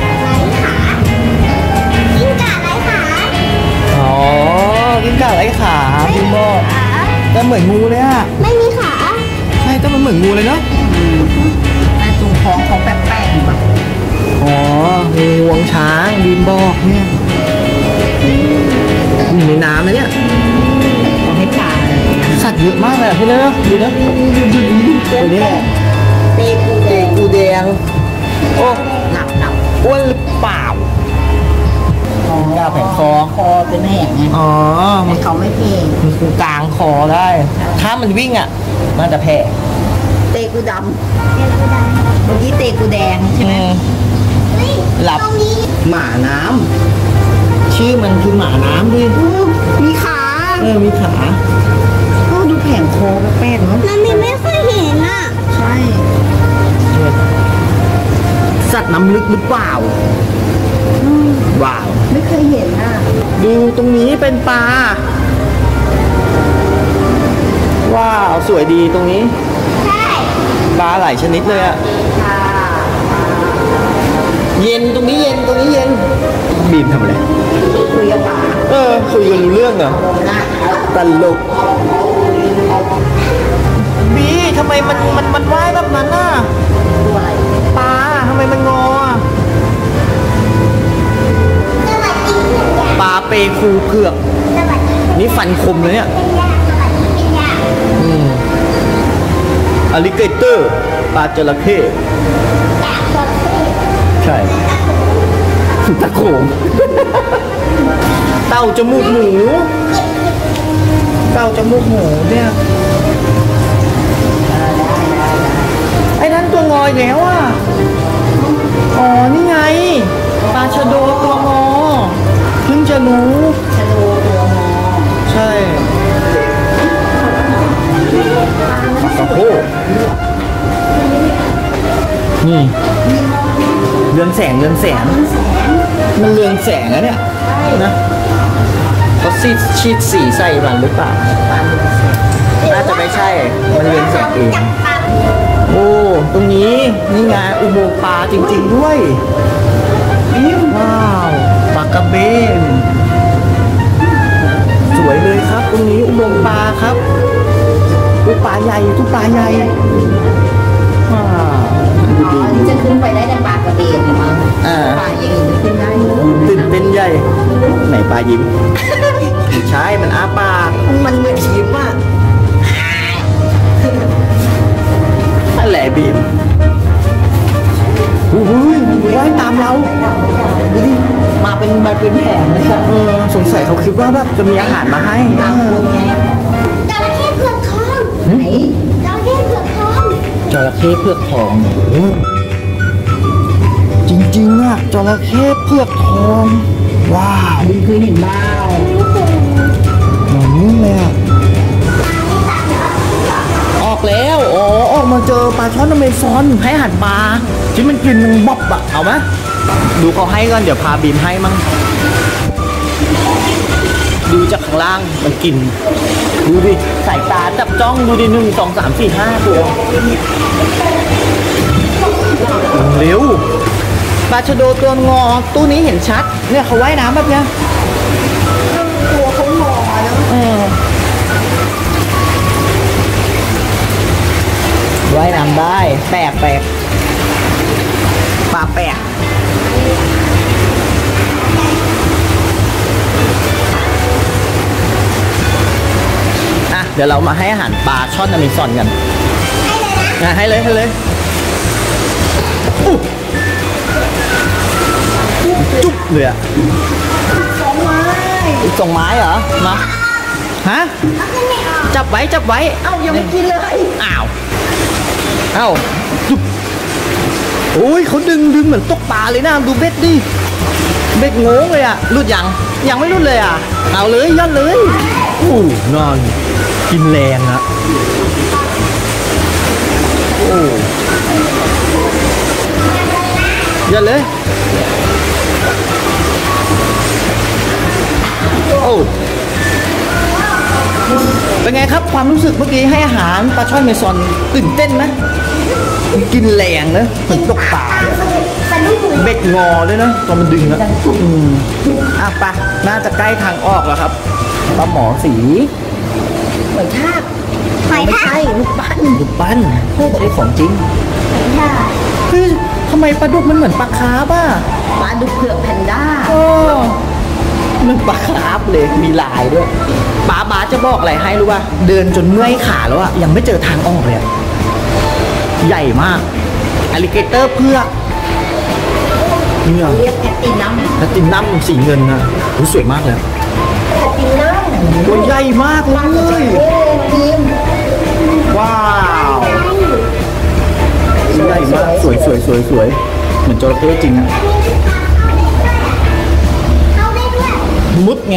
กิ้งก่าไร้ขาอ๋อกิ้งก่าไร้ขาพี่โมดขาแต่เหมือนงูเลยอ่ะไม่มีขาใช่แต่มันเหมือนงูเลยเนาะแต่ตรงท้องเขาแปลกๆแบบอ๋องูงวงช้างบีมบอกเนี่ยอยู่ในน้ำนะเนี่ยเขาให้ปลาเลยสัตว์เยอะมากเลยอะพี่เนอะดูนะตัวนี้แหละเตกูแดงกูแดงโอ้หนักอ้วนหรือเปล่าๆยาแผงคอคอเป็นแหงไงอ๋อแต่เขาไม่เพลงมันคือกลางคอได้ ถ้ามันวิ่งอ่ะ มันจะแผ่เตกูดำเมื่อกี้เตกูแดงใช่ไหมเฮ้ยหลับตรงนี้หมาน้ำชื่อมันคือหมาน้ำดิมีขามีขาก็ดูแผงคอแป้งๆเนาะมันมีไม่ค่อยเห็นอ่ะใช่สัตว์น้ำลึกหรือเปล่าว้าวไม่เคยเห็นอ่ะดูตรงนี้เป็นปลาว้าวสวยดีตรงนี้ใช่ปลาหลายชนิดเลยอะค่ะเย็นตรงนี้เย็นตรงนี้เย็นบีมทำอะไรคุยกับป๋าคุยกันรู้เรื่องเหรอนะตลกบีทำไมมันว่ายแบบนั้นน่ะตัวอะไรปลาทำไมมันงออ่ะสวัสดีเป็นยาปลาเปคูเผือกสวัสดีนี่ฟันคมเลยเนี่ยเป็นยาสวัสดีเป็นยาอลิเกเตอร์ปลาจระเข้อยากสดชื่นใช่ตะโขง เต่าจมูกหมูเต่าจมูกหมูเนี่ยไอ้นั่นตัวงอยแล้วอ่ะอ๋อนี่ไงปลาชะโดตัวงอเพิ่งจะรู้ชะโลตัวงอใช่ปลากระโพกนี่เรืองแสงมันเรืองแสงนะเนี่ยนะเขาฉีดสีใส่มันหรือเปล่าปลาเรือแสงไอ้าจะไม่ใช่ มันเรียนเสียงเองจับปลาโอ้ ตรงนี้นี่ไงอุโมงค์ปลาจริงๆด้วยว้าวปลากระเบน สวยเลยครับตรงนี้อุโมงค์ปลาครับตู้ปลาใหญ่ตู้ปลาใหญ่ว้าวดูอ๋อดีนี่จะขึ้นไปได้ในปากกระเบนหรือมั้งอ่าป่าอย่างนี้จะขึ้นได้ตื่นเต้นใหญ่ ไหนปลายิ้ม ไม่ใช่มันอ้าปากมันเหมือนยิ้มอ่ะนั่นแหละบีมโอ้โหว่ายตามเราดูดิมาเป็นแผงเลยค่ะสงสัยเขาคิดว่าแบบจะมีอาหารมาให้ตามคุณไงจระเข้เผือกทองไหนจระเข้เผือกทองจระเข้เผือกทองจริงๆอะจระเข้เผือกทองว้าวคุณเคยเห็นบ้างหนังนี้เลยอะออกแล้วอ๋อออกมาเจอปลาช่อนอเมซอนให้อาหารปลาที่มันกินมันบ๊อบอะเอาไหมดูเขาให้ก่อนเดี๋ยวพาบีมให้มั่งดูจากข้างล่างมันกินดูดิสายตาจับจ้องดูดิ1 2 3 4 5ตัวเร็วปลาชะโดตัวงอตู้นี้เห็นชัดเนี่ยเขาว่ายน้ำแบบเนี้ยตัวเขางอแล้วว่ายน้ำได้แปลกปลาแปลกอ่ะเดี๋ยวเรามาให้อาหารปลาช่อนอเมซอนกันให้เลยอุ๊ยจุ๊บเลยอะสองไม้ส่งไม้เหรอมาฮะจับไว้เอ้ายังไม่กินเลยอ้าวจุ๊บโอ้ยเขาดึงเหมือนตกปลาเลยนะดูเบ็ดดิเบ็ดโง่เลยอะรุดยังไม่รุดเลยอะเอาเลยย่อนเลยอู้นอนกินแรงอะโอ้ย่อนเลยโอ้เป็นไงครับความรู้สึกเมื่อกี้ให้อาหารปลาช่อนเมซอนตื่นเต้นไหมกินแรงนะเหมือนตกปลาเลยสนุกเหมือนเบ็ดงอด้วยนะตอนมันดึงนะอ่ะไปน่าจะใกล้ทางออกแล้วครับปลาหมอสีเหมือนทากหอยไม่ทากใช่ลูกปั้นดุกปั้นใช่ของจริงหอยทากเฮ้ยทำไมปลาดุกมันเหมือนปลาคาร์ฟอ่ะปลาดุกเผือกแพนด้าโอ้มันปลาคาร์ฟเลยมีลายด้วยป๋าบาสจะบอกอะไรให้รู้ป่ะเดินจนเมื่อยขาแล้วอะยังไม่เจอทางออกเลยอะใหญ่มากอลิเกเตอร์เผือกเนี่ยเรียกแพตตินัมแพลตตินัมสีเงินนะโอ้สวยมากเลยแพตตินัมตัวใหญ่มากเลยทีมว้าวใหญ่มากสวยเหมือนจระเข้จริงอะเข้าได้ด้วยมุดไง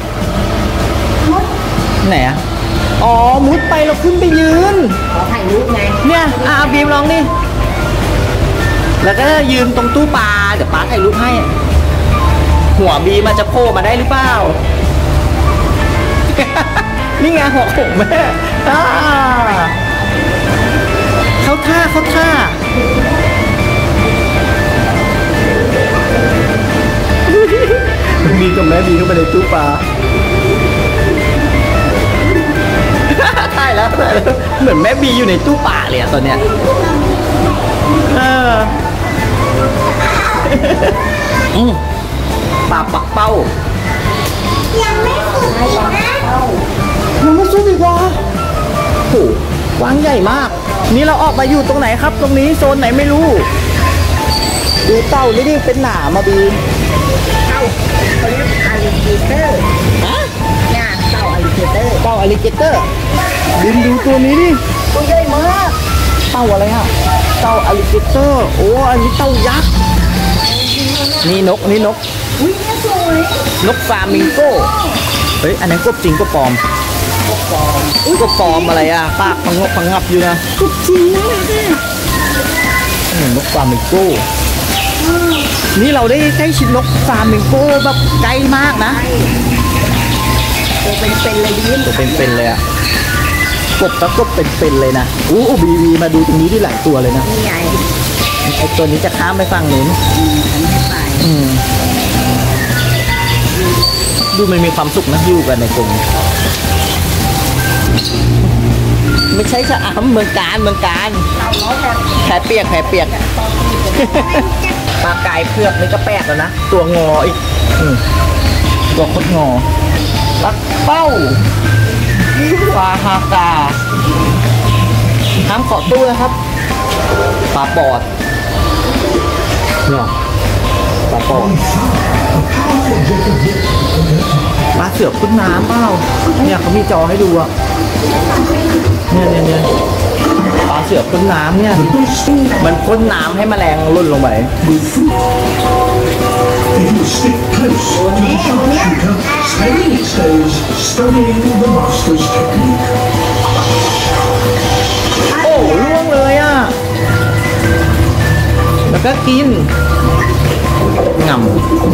ไหนอะอ๋อมุดไปเราขึ้นไปยืนขอถ่ายรูปไงเนี่ยบีมลองดิแล้วก็ยืนตรงตู้ปลาเดี๋ยวปลาถ่ายรูปให้ หัวบีมันจะโผล่มาได้หรือเปล่า นี่ไงหัวของแม่เข้าท่ามีกับแม่บีเข้าไปในตู้ปลาถ่ายแล้วเหมือนแม่บีอยู่ในตู้ปลาเลยอะตอนเนี้ยปลาปักเป้ายังไม่สุดอีกนะยังไม่สุดอีกเหรอโหกว้างใหญ่มาก นี่เราออกมาอยู่ตรงไหนครับ ตรงนี้โซนไหนไม่รู้ ดูเต่านี่ดิเป็นหนามาบีเต่าเขาเรียกอลิเกเตอร์ฮะเนี่ยเต่าอลิเกเตอร์เต่าอลิเกเตอร์ดูตัวนี้ดิตัวใหญ่มากเต่าอะไรฮะเต่าอลิเกเตอร์โอ้อันนี้เต่ายักษ์นี่นกอุ้ยเนี่ยสวยนกฟลามิงโกเฮ้ยอันนั้นกบจริงกบปลอมกบปลอมอะไรอ่ะปากพังงับอยู่นะกบจริงมากเลยนกฟลามิงโกนี่เราได้ใกล้ชิดนกฟลามิงโกแบบใกล้มากนะตัวเป็นๆเลยดิตัวเป็นๆเลยอ่ะกบตะกบเป็นเลยนะอู้บีมาดูตรงนี้ที่หลายตัวเลยนะนี่ใหญ่ไอตัวนี้จะข้ามไปฝั่งนู้นไม่ไปดูมันมีความสุขนะอยู่กันในกรงไม่ใช่ชะอำเมืองการแผลเปียกปลากายเผือกนี่ก็แปลกแล้วนะตัวงออีกตัวคดงอปักเป้าปลาฮากาห้ามเกาะตู้นะครับปลาปอดเนี่ยปลาปอดปลาเสือพ่นน้ำเปล่าเนี่ยเขามีจอให้ดูอะเนี่ยปลาเสือพ่นน้ำเนี่ยมันพ่นน้ำให้แมลงหล่นลงไป If you stick close to the top shooter, steady it stays, studying the master's technique. โอ้ล่วงเลยอ่ะแล้วก็กินงำ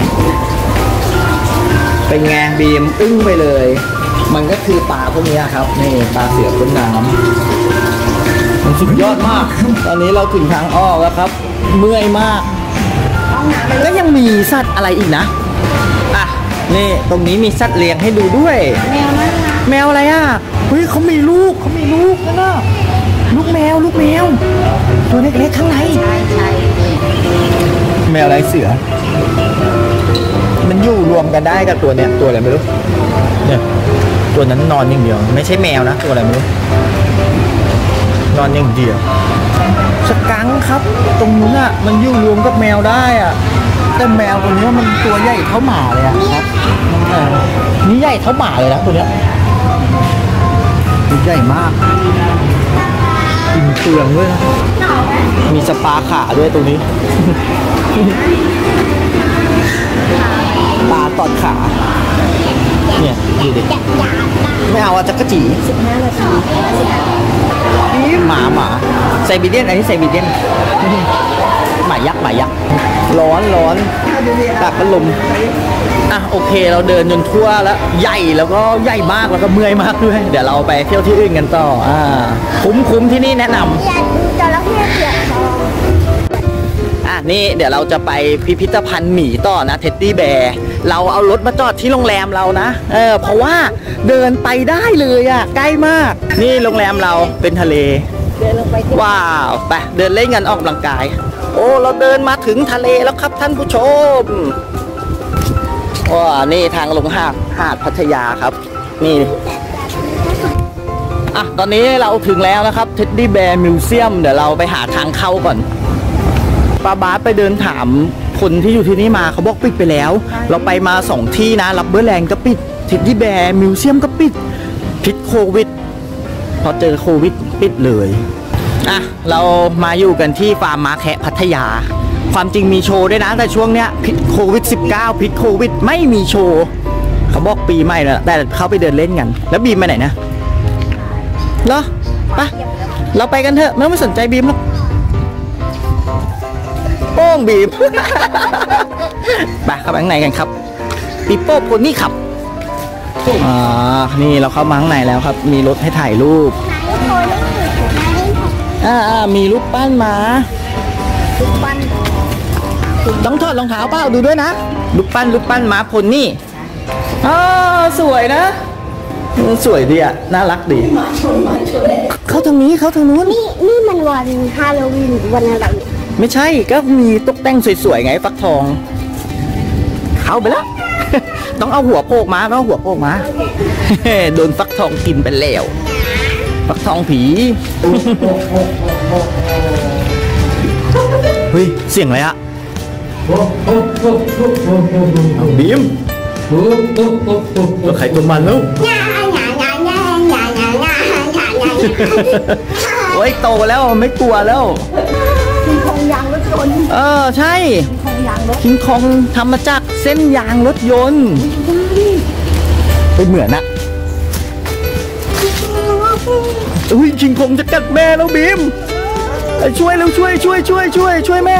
เป็นไงบีมอึ้งไปเลย มันก็คือปลาพวกนี้ครับนี่ปลาเสือพ่นน้ำมันสุดยอดมาก ตอนนี้เราถึงทางอ้อแล้วครับ เมื่อยมากก็ยังมีสัตว์อะไรอีกนะอ่ะนี่ตรงนี้มีสัตว์เลี้ยงให้ดูด้วยแมวอะไรอ่ะเฮ้ยเขามีลูกนะน่ะลูกแมวตัวเล็กๆข้างในแมวอะไรเสือมันอยู่รวมกันได้กับตัวเนี้ยตัวอะไรไม่รู้เนี่ยตัวนั้นนอนอย่างเดียวไม่ใช่แมวนะตัวอะไรไม่รู้นอนอย่างเดียวสกังครับตรงนู้นอ่ะมันอยู่รวมกับแมวได้อ่ะแต่แมวตัวนี้มันตัวใหญ่เท่าหมาเลยอ่ะครับนี่ใหญ่เท่าหมาเลยนะตัวเนี้ยใหญ่มากกินเปลืองด้วยนะมีสปาขาด้วยตัวนี้ ปลาตอดขาเนี่ยดูดิไม่เอาอะจักรจี15 นาทีหมาไซบีเรียนอันนี้ไซบีเรียนหมายักษ์ร้อนตากพัดลมอ่ะโอเคเราเดินจนทั่วแล้วใหญ่แล้วก็ใหญ่มากแล้วก็เมื่อยมากด้วยเดี๋ยวเราไปเที่ยวที่อื่นกันต่อคุ้มที่นี่แนะนำอยากดูจระเข้เผือกทองนี่เดี๋ยวเราจะไปพิพิธภัณฑ์หมีต่อนะเท็ดดี้แบร์เราเอารถมาจอดที่โรงแรมเรานะเพราะว่าเดินไปได้เลยอ่ะใกล้มากนี่โรงแรมเราเป็นทะเลว้าวไปเดินเล่นกันออกกำลังกายโอ้เราเดินมาถึงทะเลแล้วครับท่านผู้ชมว้านี่ทางลงหาดพัทยาครับนี่ตอนนี้เราถึงแล้วนะครับเท็ดดี้แบร์มิวเซียมเดี๋ยวเราไปหาทางเข้าก่อนป้าบาสไปเดินถามคนที่อยู่ที่นี่มาเขาบอกปิดไปแล้วเราไปมา2ที่นะรับเบอร์แลนด์ก็ปิดเท็ดดี้แบร์มิวเซียมก็ปิดพิษโควิดพอเจอโควิดปิดเลยเรามาอยู่กันที่ฟาร์มม้าแคะพัทยาความจริงมีโชว์ด้วยนะแต่ช่วงเนี้ยพิษโควิด19พิษโควิดไม่มีโชว์เขาบอกปีใหม่แล้วแต่เขาไปเดินเล่นกันแล้วบีมไปไหนนะเหรอไปเราไปกันเถอะไม่สนใจบีมหรอกโป้งบีม ไปเข้าไปข้างในกันครับปีโป้โพนี่ขับนี่เราเข้ามาข้างในแล้วครับมีรถให้ถ่ายรูปมีรูปปั้นมาต้องถอดรองเท้าเปล่าดูด้วยนะรูปปั้นม้าพลนี่สวยนะสวยดีอะน่ารักดีเข้าทางนี้เข้าทางนู้นนี่มันวันฮาโลวีนวันอะไรไม่ใช่ก็มีตกแต่งสวยๆไงฟักทองเข้าไปแล้ว ต้องเอาหัวโผล่มาโดนฟักทองกินไปแล้วฟักทองผี เฮ้ยเสียงอะไรอะบีมตัวไข่ตัวมันแล้วโอ้ยโตแล้วไม่กลัวแล้วคิงคองยางรถยนต์ใช่คิงคองทำมาจากเส้นยางรถยนต์เป็นเหมือนนะอุ้ยคิงคองจะกัดแม่แล้วบีมช่วยช่วยแม่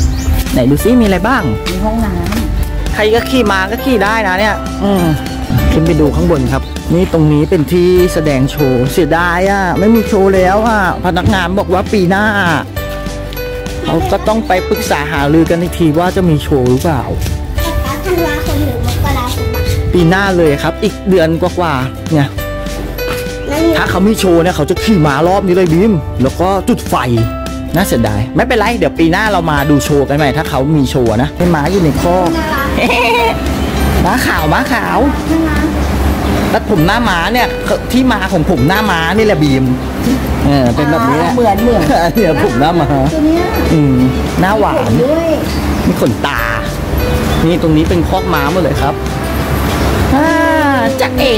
ไหนดูซิมีอะไรบ้างมีห้องน้ำใครก็ขี่มาก็ขี่ได้นะเนี่ยขึ้นไปดูข้างบนครับ นี่ตรงนี้เป็นที่แสดงโชว์เสียดายอ่ะไม่มีโชว์แล้วอ่ะพนักงานบอกว่าปีหน้าเขาก็ต้องไปปรึกษาหารือกันอีกทีว่าจะมีโชว์หรือเปล่าธันวาคมหรือมกราคมปีหน้าเลยครับอีกเดือนกว่าๆเนี่ยนั่นถ้าเขามีโชว์เนี่ยเขาจะขี่ม้ารอบนี้เลยบีมแล้วก็จุดไฟน่าเสียดายไม่เป็นไรเดี๋ยวปีหน้าเรามาดูโชว์กันใหม่ถ้าเขามีโชว์นะให้ม้าอยู่ในคอก ม้าขาวม้าขาวตัดผมหน้าม้าเนี่ยที่มาของผมหน้าม้านี่แหละบีมเป็นแบบนี้แหละเหมือนเนี่ยผมหน้าม้าตัวเนี้ยหน้าหวานด้วยมีขนตา นี่ตรงนี้เป็นคอกม้าหมดเลยครับจ๊ะเอ๋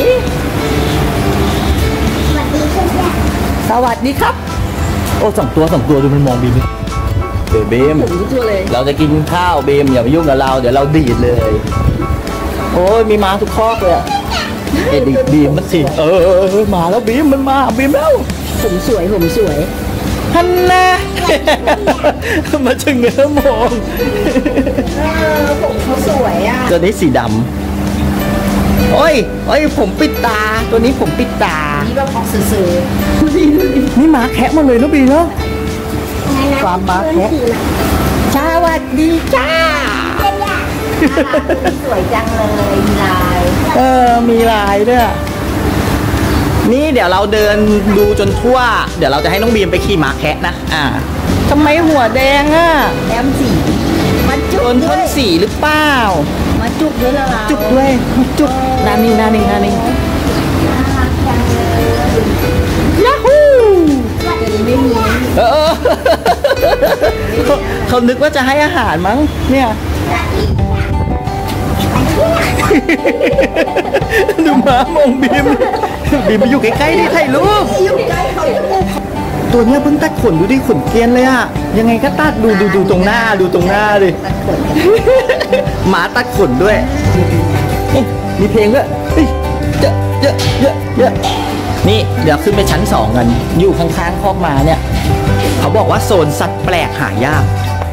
สวัสดีคุณแม่สวัสดีครับ โอ้สองตัวดูมันมองบีมเบมผมทุกตัวเลยเราจะกินข้าวเบมอย่าไปยุ่งกับเราเดี๋ยวเราดีดเลย โอ้ยมีม้าทุกคอกเลยอะเอ็ดดิบีมมันสิมาแล้วบีมมันมาบีมแล้วผมสวยฮันน่ มาชะเง้อมองผมเขาสวยอ่ะตัวนี้สีดำโอ้ยผมปิดตาตัวนี้ผมปิดตานี่แบบออกสื่อนี่ม้าแคะมาเลยนะบีเนาะ ความมาแคะ สวัสดีจ้าๆสวยจังเลยมีลายมีลายด้วย นี่เดี๋ยวเราเดินดูจนทั่ว เดี๋ยวเราจะให้น้องบีมไปขี่ม้าแคะนะทำไมหัวแดงอ่ะแอมสีมันจุโดกนด้พ่วน ยสีหรือเปล่ามันจุกด้วยละลายจุกด้วยจุกนานิ่งยาฮูตัวนี้ไม่มีเขานึกว่าจะให้อาหารมั้งเนี่ย ดูหมามองบีมไปอยู่ใกล้ๆดิถ่ายรูปอยู่ใกล้เขาจะมุกตัวเนี้ยเพิ่งตัดขนดูดิขนเกรียนเลยอะยังไงก็ตัดดูตรงหน้าดูตรงหน้าดิ หมาตัดขนด้วยเอ๊ะมีเพลงด้วยเฮ้ยเยอะนี่เดี๋ยวขึ้นไปชั้น 2 กัน อยู่ข้างๆคอกม้าเนี่ย เขาบอกว่าโซนสัตว์แปลกหายาก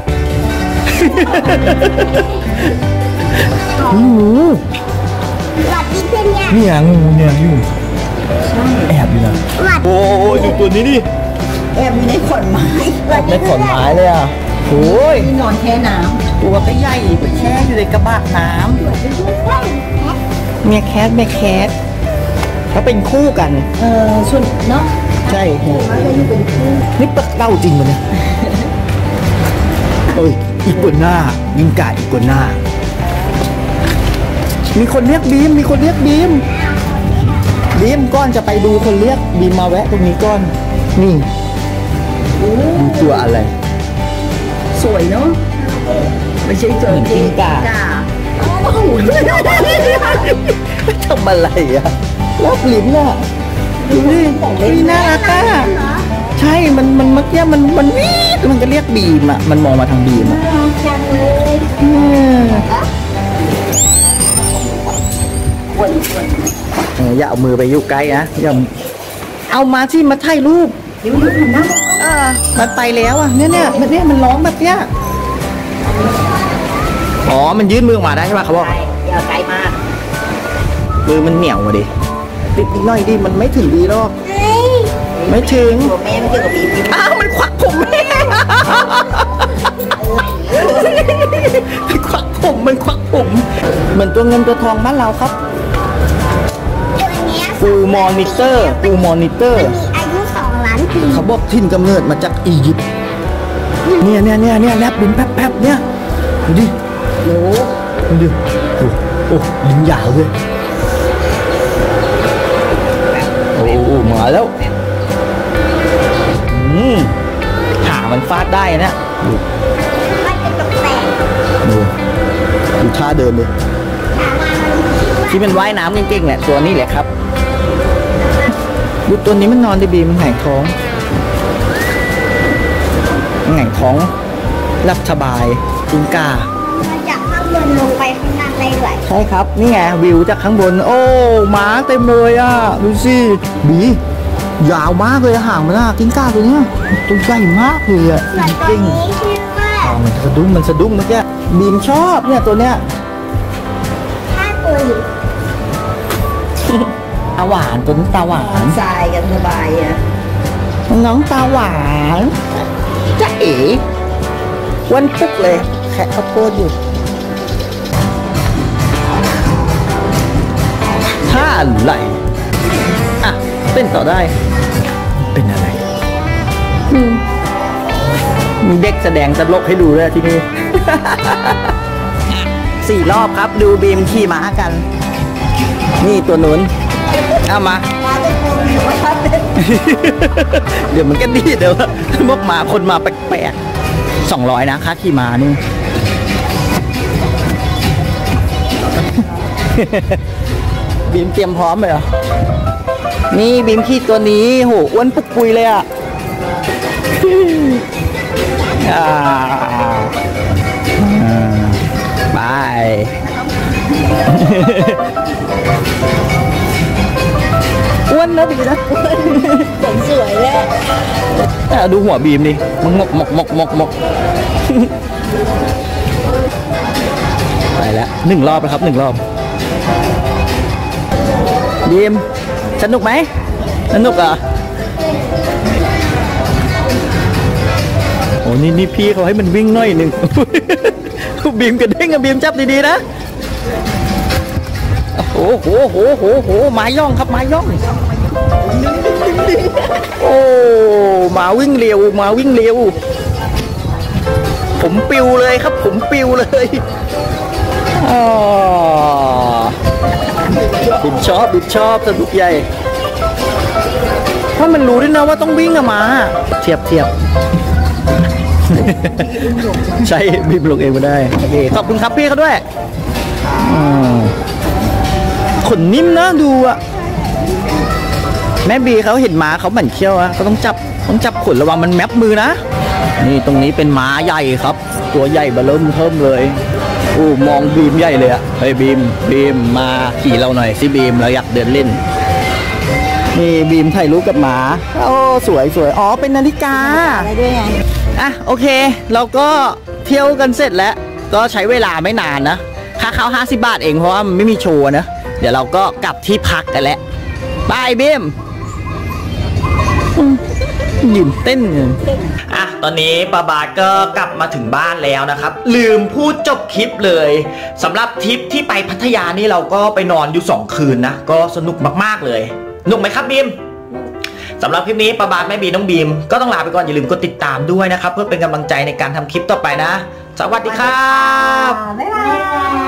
งูสวัสดีคุณแม่เนี่ยงูเนี่ยอยู่แอบอยู่นะโอ้ยดูตัวนี้ดิแอบอยู่ในขอนไม้ในขอนไม้เลยอ่ะโอ้ยที่นอนแช่น้ตัวก็ใหญ่ไปแช่อยู่ในกระบะน้ำเมียแคทเขาเป็นคู่กันำส่วนเนาะใช่เขาจะอยู่เป็นคู่นี่ปักเต้าจริงมันเนี่ยเอ้ยอีกัวหน้ายิงกาอีกัวหน้ามีคนเรียกบีมบีมก้อนจะไปดูคนเรียกบีมมาแวะตรงนี้ก้อนนี่ดูตัวอะไรสวยเนาะไม่ใช่เจอเหมือนกิ้งก่าโอ้โหทำอะไรอ่ะรับลิ้นอ่ะดูดินี่น่ารักอ่ะใช่มันเมื่อกี้มันวีดมันก็เรียกบีมอ่ะมันมองมาทางบีมอ่ะจังเลยอย่าเอามือไปยุ่ใกล้นะอย่าเอามาที่มาถ่ายรูปมันไปแล้วอ่ะเนี่ยมันร้องแบบเนี้ยอ๋อมันยื่นมือออกมาได้ใช่ป่ะเขาบอกอย่าไกลมากมือมันเหนียวมาดิติดนิดหน่อยดิมันไม่ถึงดีหรอกเฮ้ยไม่ถึงตัวแม่ไม่เกี่ยวกับบีมอ้าวมันควักผมแม่มันควักผมเหมือนตัวเงินตัวทองบ้านเราครับตัวเนี้ยปูมอนิเตอร์มีอายุ2 ล้านปีเขาบอกถิ่นกำเนิดมาจากอียิปต์เนี่ยแลบลิ้นแป๊บเนี่ยดูดิดูดิโอ้ลิ้นยาวเลยโอ้มาแล้วหางมันฟาดได้นะดูมันเป็นตกแต่งดูท่าเดินเลยที่มันว่ายน้ำเก่งๆแหละตัวนี้แหละครับดูตัวนี้มันนอนได้บีมันหงายท้องหลับสบายกิ้งก่ามาจากข้างบนลงไปข้างล่างได้ด้วยใช่ครับนี่ไงวิวจากข้างบนโอ้ม้าเต็มเลยอ่ะดูสิบียาวมากเลยหางมันอ่ะกิ้งก่าตัวเนี้ยตัวใหญ่มากเลยอ่ะส่วนตัวจริงนี้ชื่อว่ามันสะดุ้งเมื่อกี้บีมชอบเนี่ยตัวเนี้ยท่าตัวอยู่ตาหวานตัวนี้ตาหวานทรายกันสบายอ่ะน้องตาหวานจ๊ะเอ๋วันปุ๊กเลยแค่ข้าวโพดอยู่ท่าไหลอ่ะเต้นต่อได้เป็นอะไรมีเด็กแสดงตลกให้ดูด้วยที่นี่ 4 รอบครับดูบีมขี่ม้ากัน นี่ตัวหนุนเอามามาได้คนหรือว่าถ้าเป็นเดี๋ยวมันก็ดีเดี๋ยวพวกมาคนมาแปลกๆ200นะค่าขี่ม้านี่ บีมเตรียมพร้อมเลยเหรอนี่บีมขี่ตัวนี้โหอ้วนปุกปุยเลยอ่ะ ไป อ้วนนะดีนะสวยเลยดูหัวบีมดิมันงกไปแล้ว1 รอบแล้วครับ1 รอบบีมสนุกไหมสนุกอ่ะโอ้นี่พี่เขาให้มันวิ่งหน่อยหนึ่ง บีมกระเด้งอะบีมจับดีๆนะโอ้โหหมาย่องครับหมาย่องโอ้หมาวิ่งเร็วผมปิวเลยครับผมปิวเลยบิดชอบสนุกใหญ่ถ้ามันรู้ด้วยนะว่าต้องวิ่งอะมาเทียบ ใช่บิมลงเองมาได้โอเคขอบคุณครับพี่เขาด้วยขนนิ่มนะดูอะแม่บีเขาเห็นม้าเขาหมั่นเขี้ยวอะก็ต้องจับขนระวังมันแมปมือนะนี่ตรงนี้เป็นม้าใหญ่ครับตัวใหญ่เบิ่มเทิมเลยมองบีมใหญ่เลยอะเฮ้ยบีมมาขี่เราหน่อยสิบีมเราอยากเดินเล่นนี่บีมถ่ายรูปกับม้าโอ้สวยอ๋อเป็นนาฬิกาอะไรด้วยไงอ่ะโอเคเราก็เที่ยวกันเสร็จแล้วก็ใช้เวลาไม่นานนะค่าเข้า50 บาทเองเพราะว่ามันไม่มีโชว์นะเดี๋ยวเราก็กลับที่พักกันแล้วบายบีมยืนเต้นอ่ะตอนนี้ป้าบาทก็กลับมาถึงบ้านแล้วนะครับลืมพูดจบคลิปเลยสำหรับทริปที่ไปพัทยานี่เราก็ไปนอนอยู่2 คืนนะก็สนุกมากๆเลยสนุกไหมครับบีมสำหรับคลิปนี้ป้าบาทแม่บีน้องบีมก็ต้องลาไปก่อนอย่าลืมกดติดตามด้วยนะครับเพื่อเป็นกำลังใจในการทำคลิปต่อไปนะสวัสดีครับบ๊ายบาย